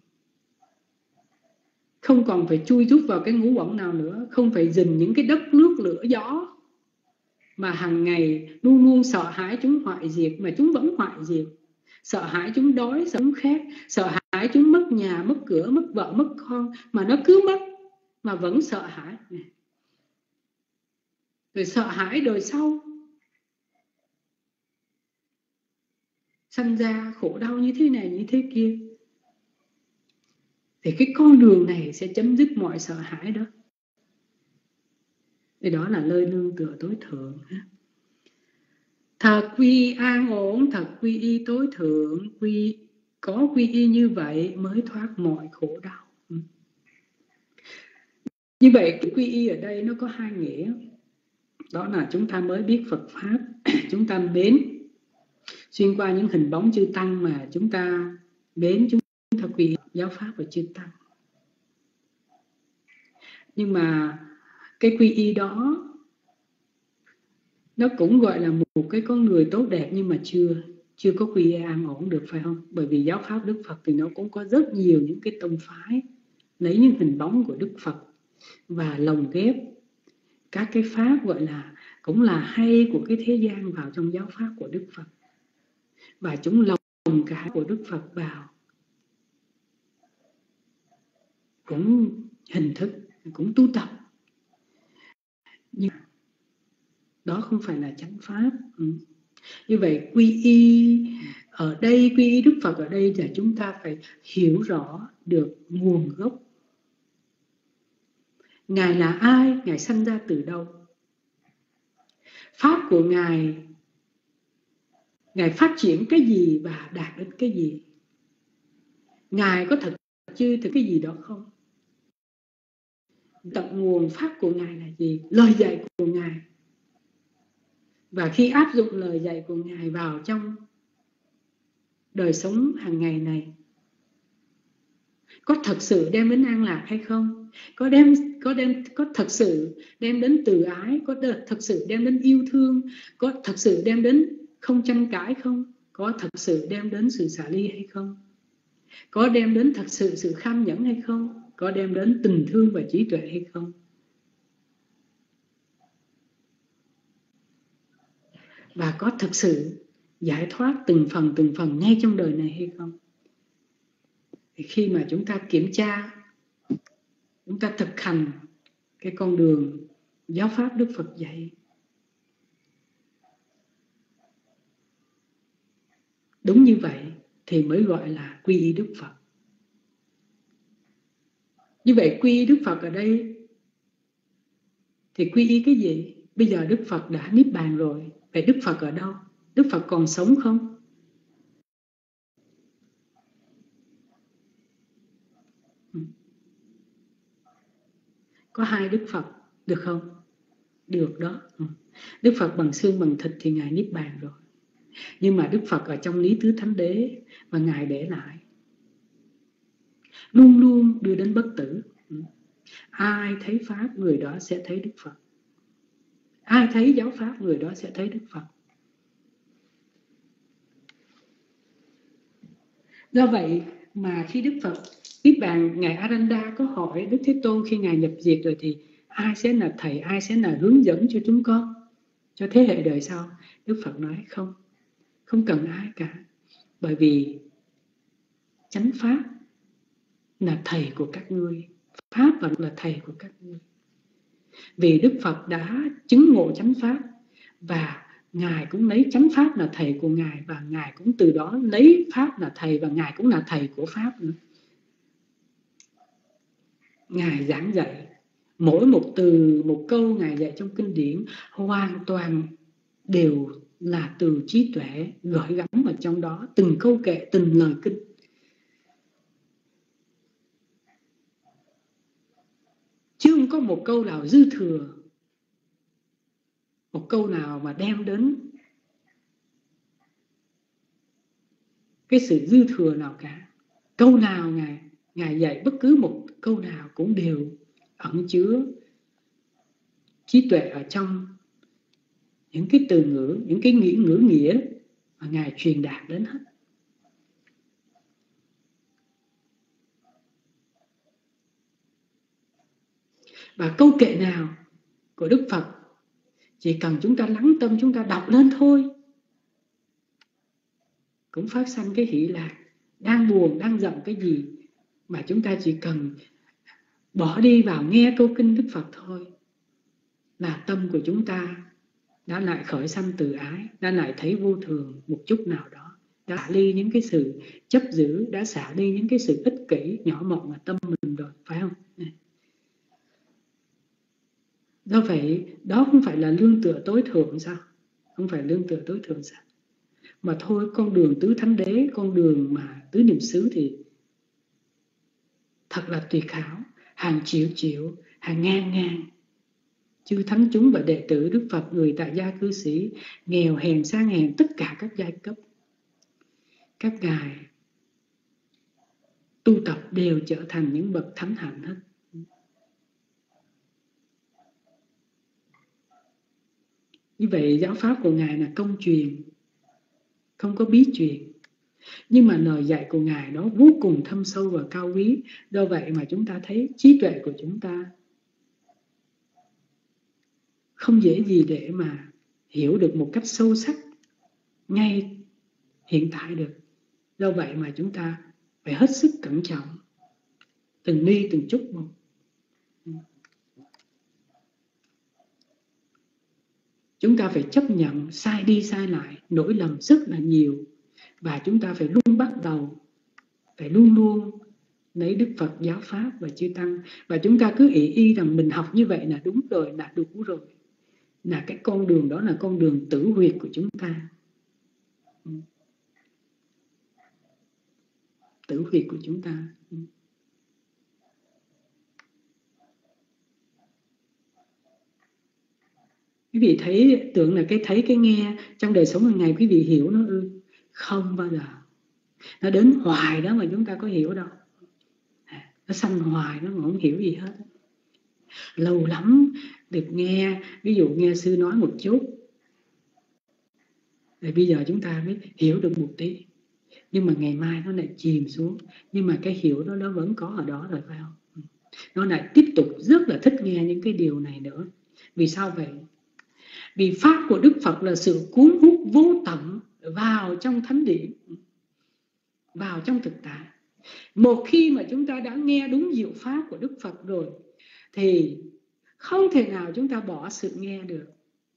Không còn phải chui rút vào cái ngũ uẩn nào nữa. Không phải dình những cái đất nước lửa gió mà hàng ngày luôn luôn sợ hãi chúng hoại diệt, mà chúng vẫn hoại diệt. Sợ hãi chúng đói, sợ chúng khát, sợ hãi chúng mất nhà, mất cửa, mất vợ, mất con, mà nó cứ mất mà vẫn sợ hãi. Rồi sợ hãi đời sau, sanh ra khổ đau như thế này như thế kia. Thì cái con đường này sẽ chấm dứt mọi sợ hãi đó. Thì đó là nơi nương tựa tối thượng. Thật quy an ổn, thật quy y tối thượng, có quy y như vậy mới thoát mọi khổ đau. Như vậy quy y ở đây nó có hai nghĩa. Đó là chúng ta mới biết Phật Pháp, chúng ta mến. Xuyên qua những hình bóng chư Tăng mà chúng ta mến, chúng ta quy y giáo Pháp của chư Tăng. Nhưng mà cái quy y đó nó cũng gọi là một cái con người tốt đẹp, nhưng mà chưa có quy y an ổn được, phải không? Bởi vì giáo pháp Đức Phật thì nó cũng có rất nhiều những cái tông phái lấy những hình bóng của Đức Phật và lồng ghép các cái pháp gọi là cũng là hay của cái thế gian vào trong giáo pháp của Đức Phật, và chúng lồng cả của Đức Phật vào, cũng hình thức, cũng tu tập, nhưng đó không phải là chánh pháp. Như vậy quy y ở đây, quy y Đức Phật ở đây là chúng ta phải hiểu rõ được nguồn gốc. Ngài là ai? Ngài sanh ra từ đâu? Pháp của Ngài phát triển cái gì và đạt đến cái gì? Ngài có thật chứ từ cái gì đó không? tận nguồn pháp của Ngài là gì? Lời dạy của Ngài. Và khi áp dụng lời dạy của Ngài vào trong đời sống hàng ngày này, có thật sự đem đến an lạc hay không? Có thật sự đem đến từ ái? Có thật sự đem đến yêu thương? Có thật sự đem đến không tranh cãi không? Có thật sự đem đến sự xả ly hay không? Có đem đến thật sự sự kham nhẫn hay không? Có đem đến tình thương và trí tuệ hay không? Và có thật sự giải thoát từng phần ngay trong đời này hay không? Thì khi mà chúng ta kiểm tra, chúng ta thực hành cái con đường giáo pháp Đức Phật dạy, đúng như vậy thì mới gọi là quy y Đức Phật. Như vậy quy y Đức Phật ở đây thì quy y cái gì? Bây giờ Đức Phật đã niết bàn rồi, vậy Đức Phật ở đâu? Đức Phật còn sống không? Có hai Đức Phật, được không? Được đó. Đức Phật bằng xương bằng thịt thì Ngài niết bàn rồi. Nhưng mà Đức Phật ở trong lý tứ thánh đế và Ngài để lại luôn luôn đưa đến bất tử. Ai thấy Pháp người đó sẽ thấy Đức Phật. Ai thấy giáo Pháp người đó sẽ thấy Đức Phật. Do vậy mà khi Đức Phật niết bàn, Ngài Aranda có hỏi Đức Thế Tôn khi Ngài nhập diệt rồi thì ai sẽ là thầy, ai sẽ là hướng dẫn cho chúng con, cho thế hệ đời sau? Đức Phật nói không cần ai cả, bởi vì chánh Pháp là thầy của các ngươi, Pháp vẫn là thầy của các ngươi. Vì Đức Phật đã chứng ngộ chánh Pháp và Ngài cũng lấy chánh Pháp là thầy của Ngài, và Ngài cũng từ đó lấy Pháp là thầy, và Ngài cũng là thầy của Pháp nữa. Ngài giảng dạy, mỗi một từ, một câu Ngài dạy trong kinh điển hoàn toàn đều là từ trí tuệ gửi gắm vào trong đó, từng câu kệ, từng lời kinh. Chứ không có một câu nào dư thừa, một câu nào mà đem đến cái sự dư thừa nào cả. Câu nào Ngài dạy, bất cứ một câu nào cũng đều ẩn chứa trí tuệ ở trong những cái từ ngữ, những cái ngữ nghĩa mà Ngài truyền đạt đến hết. Và câu kệ nào của Đức Phật chỉ cần chúng ta lắng tâm, chúng ta đọc lên thôi, cũng phát sanh cái hỷ lạc. Đang buồn, đang giận cái gì mà chúng ta chỉ cần bỏ đi vào nghe câu kinh Đức Phật thôi, là tâm của chúng ta đã lại khởi sanh từ ái, đã lại thấy vô thường một chút nào đó, đã xả ly những cái sự chấp giữ, đã xả đi những cái sự ích kỷ nhỏ mọn ở tâm mình rồi, phải không? Do vậy, đó không phải là lương tựa tối thượng sao? Không phải lương tựa tối thượng sao? Mà thôi, con đường tứ thánh đế, con đường mà tứ niệm xứ thì thật là tuyệt hảo. Hàng triệu, hàng ngàn chư thánh chúng và đệ tử Đức Phật, người tại gia cư sĩ, nghèo hèn sang hèn, tất cả các giai cấp, các ngài tu tập đều trở thành những bậc thánh hạnh hết. Như vậy giáo pháp của Ngài là công truyền, không có bí truyền. Nhưng mà lời dạy của Ngài đó vô cùng thâm sâu và cao quý. Do vậy mà chúng ta thấy trí tuệ của chúng ta không dễ gì để mà hiểu được một cách sâu sắc ngay hiện tại được. Do vậy mà chúng ta phải hết sức cẩn trọng, từng ly từng chút một. Chúng ta phải chấp nhận sai đi sai lại, lỗi lầm rất là nhiều. Và chúng ta phải luôn bắt đầu, phải luôn luôn lấy Đức Phật giáo pháp và chư Tăng. Và chúng ta cứ ý y rằng mình học như vậy là đúng rồi, là đủ rồi. Là cái con đường đó là con đường tử huyệt của chúng ta. Tử huyệt của chúng ta. Quý vị thấy tưởng là cái thấy cái nghe trong đời sống hàng ngày quý vị hiểu nó ư? Không bao giờ. Nó đến hoài đó mà chúng ta có hiểu đâu. Nó sanh hoài nó không hiểu gì hết. Lâu lắm được nghe, ví dụ nghe sư nói một chút, rồi bây giờ chúng ta mới hiểu được một tí. Nhưng mà ngày mai nó lại chìm xuống. Nhưng mà cái hiểu đó nó vẫn có ở đó rồi phải không? Nó lại tiếp tục rất là thích nghe những cái điều này nữa. Vì sao vậy? Vì pháp của Đức Phật là sự cuốn hút vô tận vào trong thánh điển, vào trong thực tại. Một khi mà chúng ta đã nghe đúng diệu pháp của Đức Phật rồi thì không thể nào chúng ta bỏ sự nghe được.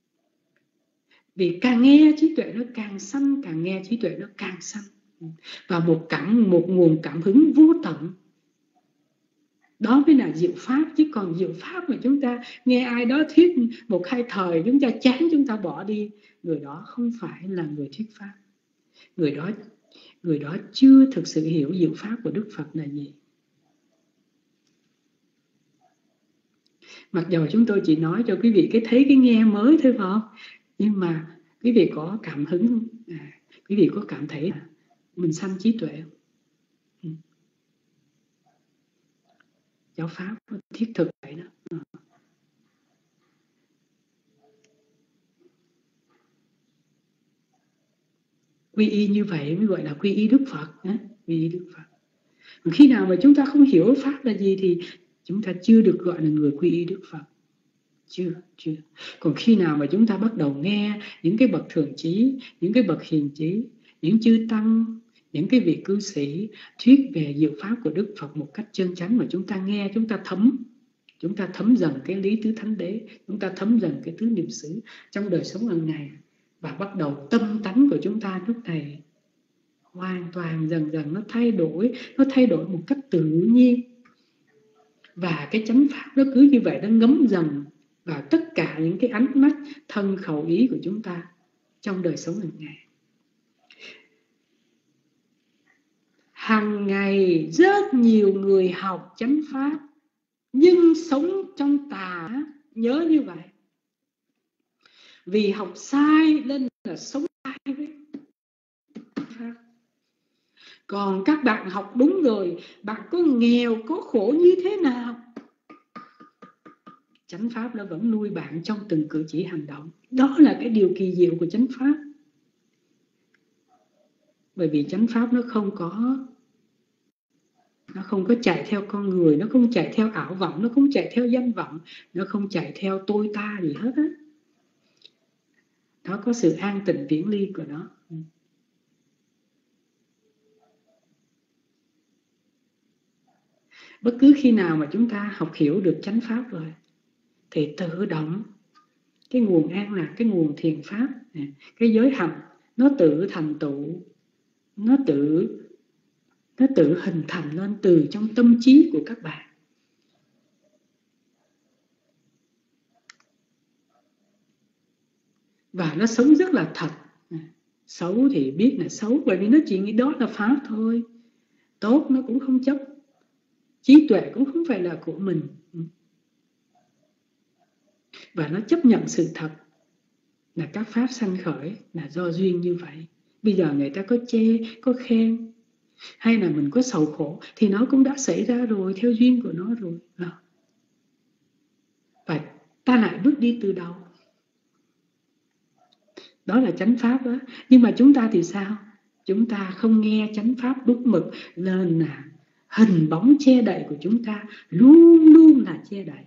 Vì càng nghe trí tuệ nó càng sanh, càng nghe trí tuệ nó càng sanh. Và một nguồn cảm hứng vô tận. Đó mới là diệu pháp. Chứ còn diệu pháp mà chúng ta nghe ai đó thuyết một hai thời, chúng ta chán, chúng ta bỏ đi, người đó không phải là người thuyết pháp. Người đó chưa thực sự hiểu diệu pháp của Đức Phật là gì. Mặc dù chúng tôi chỉ nói cho quý vị cái thấy cái nghe mới thôi phải không? Nhưng mà quý vị có cảm hứng không? Quý vị có cảm thấy mình sanh trí tuệ không? Giáo pháp thiết thực vậy đó. Quy y như vậy mới gọi là quy y Đức Phật. Quy y Đức Phật. Khi nào mà chúng ta không hiểu pháp là gì thì chúng ta chưa được gọi là người quy y Đức Phật. Chưa. Còn khi nào mà chúng ta bắt đầu nghe những cái bậc thượng trí, những cái bậc hiền trí, những chư tăng, những cái vị cư sĩ thuyết về diệu pháp của Đức Phật một cách chân chánh, mà chúng ta nghe, chúng ta thấm dần cái lý tứ thánh đế, chúng ta thấm dần cái tứ niệm xứ trong đời sống hàng ngày, và bắt đầu tâm tánh của chúng ta lúc này hoàn toàn dần dần nó thay đổi một cách tự nhiên. Và cái chánh pháp nó cứ như vậy nó ngấm dần vào tất cả những cái ánh mắt, thân, khẩu, ý của chúng ta trong đời sống hàng ngày. Hàng ngày rất nhiều người học chánh pháp nhưng sống trong tà, nhớ như vậy. Vì học sai nên là sống sai với pháp. Còn các bạn học đúng rồi, bạn có nghèo, có khổ như thế nào, chánh pháp nó vẫn nuôi bạn trong từng cử chỉ hành động. Đó là cái điều kỳ diệu của chánh pháp. Bởi vì chánh pháp nó không có chạy theo con người, nó không chạy theo ảo vọng, nó không chạy theo danh vọng, nó không chạy theo tôi ta gì hết á. Nó có sự an tịnh viễn ly của nó. Bất cứ khi nào mà chúng ta học hiểu được chánh pháp rồi thì tự động cái nguồn an lạc, cái nguồn thiền pháp, cái giới hạnh nó tự thành tựu, nó tự hình thành lên từ trong tâm trí của các bạn. Và nó sống rất là thật. Xấu thì biết là xấu, bởi vì nó chỉ nghĩ đó là pháp thôi. Tốt nó cũng không chấp, trí tuệ cũng không phải là của mình. Và nó chấp nhận sự thật là các pháp sanh khởi là do duyên như vậy. Bây giờ người ta có chê, có khen, hay là mình có sầu khổ thì nó cũng đã xảy ra rồi, theo duyên của nó rồi. Và ta lại bước đi từ đầu. Đó là chánh pháp đó. Nhưng mà chúng ta thì sao? Chúng ta không nghe chánh pháp đúng mực, nên là hình bóng che đậy của chúng ta luôn luôn là che đậy.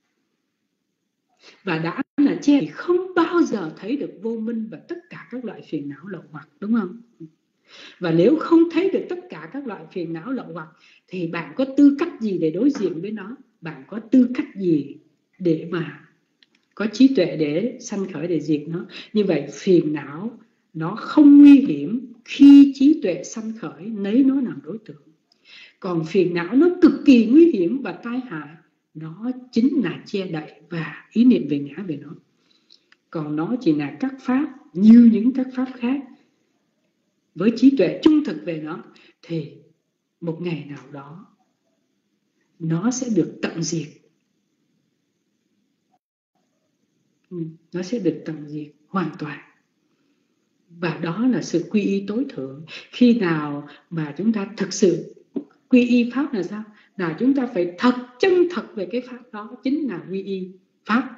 Và đã là che thì không bao giờ thấy được vô minh và tất cả các loại phiền não lậu hoặc, đúng không? Và nếu không thấy được tất cả các loại phiền não lậu hoặc thì bạn có tư cách gì để đối diện với nó? Bạn có tư cách gì để mà có trí tuệ để sanh khởi, để diệt nó? Như vậy phiền não nó không nguy hiểm khi trí tuệ sanh khởi lấy nó làm đối tượng. Còn phiền não nó cực kỳ nguy hiểm và tai hại, nó chính là che đậy và ý niệm về ngã về nó. Còn nó chỉ là các pháp như những các pháp khác, với trí tuệ trung thực về nó thì một ngày nào đó nó sẽ được tận diệt. nó sẽ được tận diệt hoàn toàn. Và đó là sự quy y tối thượng. Khi nào mà chúng ta thực sự quy y pháp là sao? Là chúng ta phải thật chân thật về cái pháp đó, chính là quy y pháp.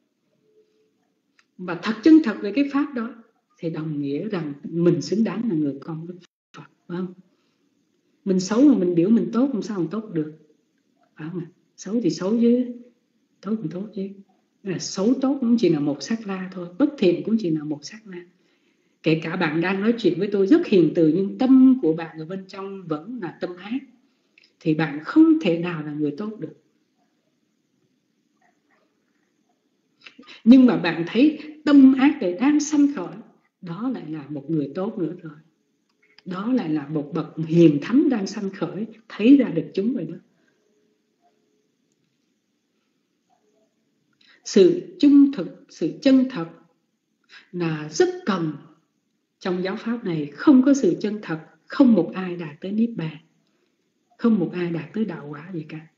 Và thật chân thật về cái pháp đó thì đồng nghĩa rằng mình xứng đáng là người con Đức Phật, phải không? Mình xấu mà mình biểu mình tốt, làm sao mình tốt được, phải không? Xấu thì xấu chứ, tốt thì tốt chứ. Là xấu tốt cũng chỉ là một sát na thôi, bất thiện cũng chỉ là một sát na. Kể cả bạn đang nói chuyện với tôi rất hiền từ, nhưng tâm của bạn ở bên trong vẫn là tâm ác, thì bạn không thể nào là người tốt được. Nhưng mà bạn thấy tâm ác để đang sanh khởi, đó lại là một người tốt nữa rồi. Đó lại là một bậc hiền thánh đang sanh khởi, thấy ra được chúng rồi đó. Sự trung thực, sự chân thật là rất cần. Trong giáo pháp này không có sự chân thật, không một ai đạt tới Niết Bàn, không một ai đạt tới đạo quả gì cả.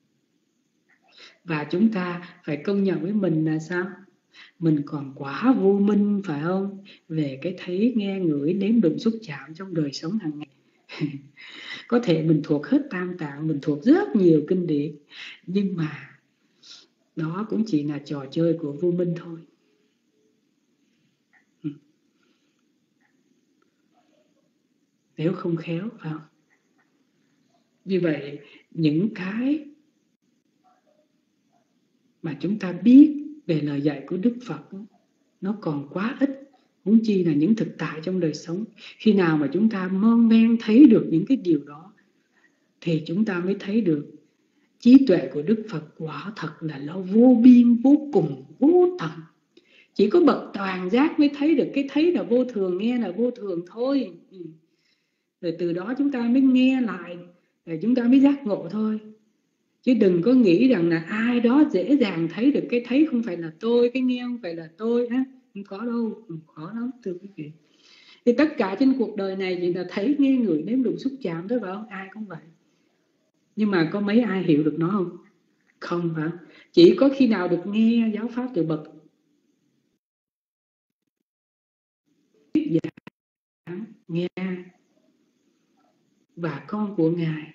Và chúng ta phải công nhận với mình là sao? Mình còn quá vô minh, phải không? Về cái thấy, nghe, ngửi, nếm, đụng, xúc, chạm trong đời sống hàng ngày. Có thể mình thuộc hết Tam Tạng, mình thuộc rất nhiều kinh điển, nhưng mà đó cũng chỉ là trò chơi của vô minh thôi. Nếu không khéo, phải không? Như vậy, những cái mà chúng ta biết về lời dạy của Đức Phật nó còn quá ít, huống chi là những thực tại trong đời sống. Khi nào mà chúng ta mon men thấy được những cái điều đó thì chúng ta mới thấy được trí tuệ của Đức Phật quả thật là nó vô biên, vô cùng, vô tận. Chỉ có bậc toàn giác mới thấy được cái thấy là vô thường, nghe là vô thường thôi. Rồi từ đó chúng ta mới nghe lại, rồi chúng ta mới giác ngộ thôi. Chứ đừng có nghĩ rằng là ai đó dễ dàng thấy được cái thấy không phải là tôi, cái nghe không phải là tôi. Không có đâu, khó lắm thưa quý vị. Thì tất cả trên cuộc đời này chỉ là thấy, nghe, ngửi, nếm, đụng, xúc, chạm thôi, phải không? Ai cũng vậy. Nhưng mà có mấy ai hiểu được nó không? Không, phải. Chỉ có khi nào được nghe giáo pháp từ bậc giảng, nghe và con của Ngài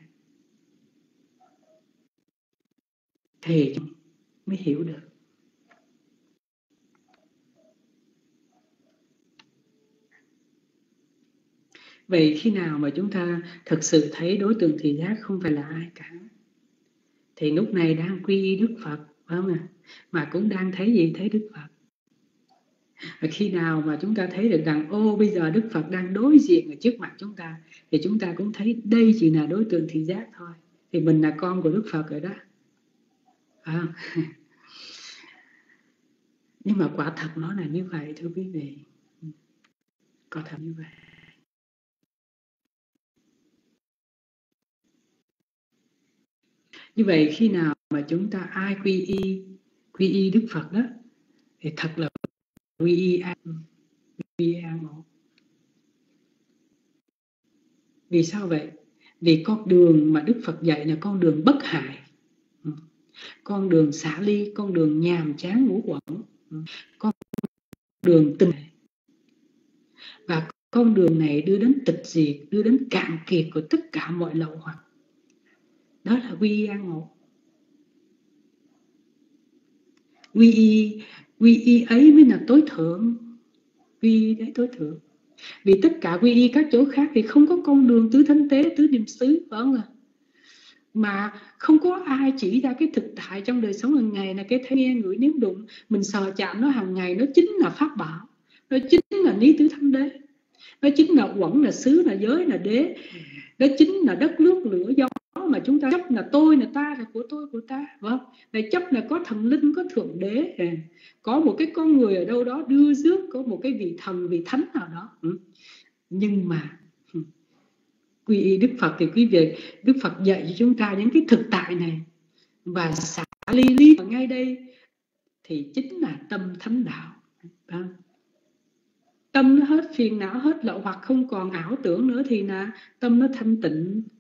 thì mới hiểu được. Vậy khi nào mà chúng ta thực sự thấy đối tượng thị giác không phải là ai cả, thì lúc này đang quy y Đức Phật, phải không ạ? Mà cũng đang thấy gì? Thấy Đức Phật. Và khi nào mà chúng ta thấy được rằng bây giờ Đức Phật đang đối diện ở trước mặt chúng ta, thì chúng ta cũng thấy đây chỉ là đối tượng thị giác thôi, thì mình là con của Đức Phật rồi đó. Nhưng mà quả thật nó là như vậy thưa quý vị. Có thật như vậy. Như vậy khi nào mà chúng ta ai quy y Đức Phật đó, thì thật là quy y an ổn. Vì sao vậy? Vì con đường mà Đức Phật dạy là con đường bất hại, con đường xả ly, con đường nhàm chán ngũ uẩn, con đường tình. Và con đường này đưa đến tịch diệt, đưa đến cạn kiệt của tất cả mọi lậu hoặc. Đó là quy y an ổn. Quy y ấy mới là tối thượng. Quy y đấy tối thượng. Vì tất cả quy y các chỗ khác thì không có con đường tứ thánh tế, tứ niệm xứ, phải không ạ? Mà không có ai chỉ ra cái thực tại trong đời sống hàng ngày là cái thấy, nghe, ngửi, nếm, đụng, mình sờ chạm nó hàng ngày, nó chính là pháp bảo, nó chính là lý tứ thánh đế, nó chính là uẩn, là xứ, là giới, là đế, đó chính là đất nước lửa gió mà chúng ta chấp là tôi, là ta, là của tôi, của ta, vâng, để chấp là có thần linh, có thượng đế, có một cái con người ở đâu đó đưa rước, có một cái vị thần, vị thánh nào đó. Nhưng mà quy y Đức Phật thì quý vị, Đức Phật dạy cho chúng ta những cái thực tại này, và xả ly ở ngay đây thì chính là tâm thánh đạo. Tâm nó hết phiền não, hết lậu hoặc, không còn ảo tưởng nữa thì là tâm nó thanh tịnh,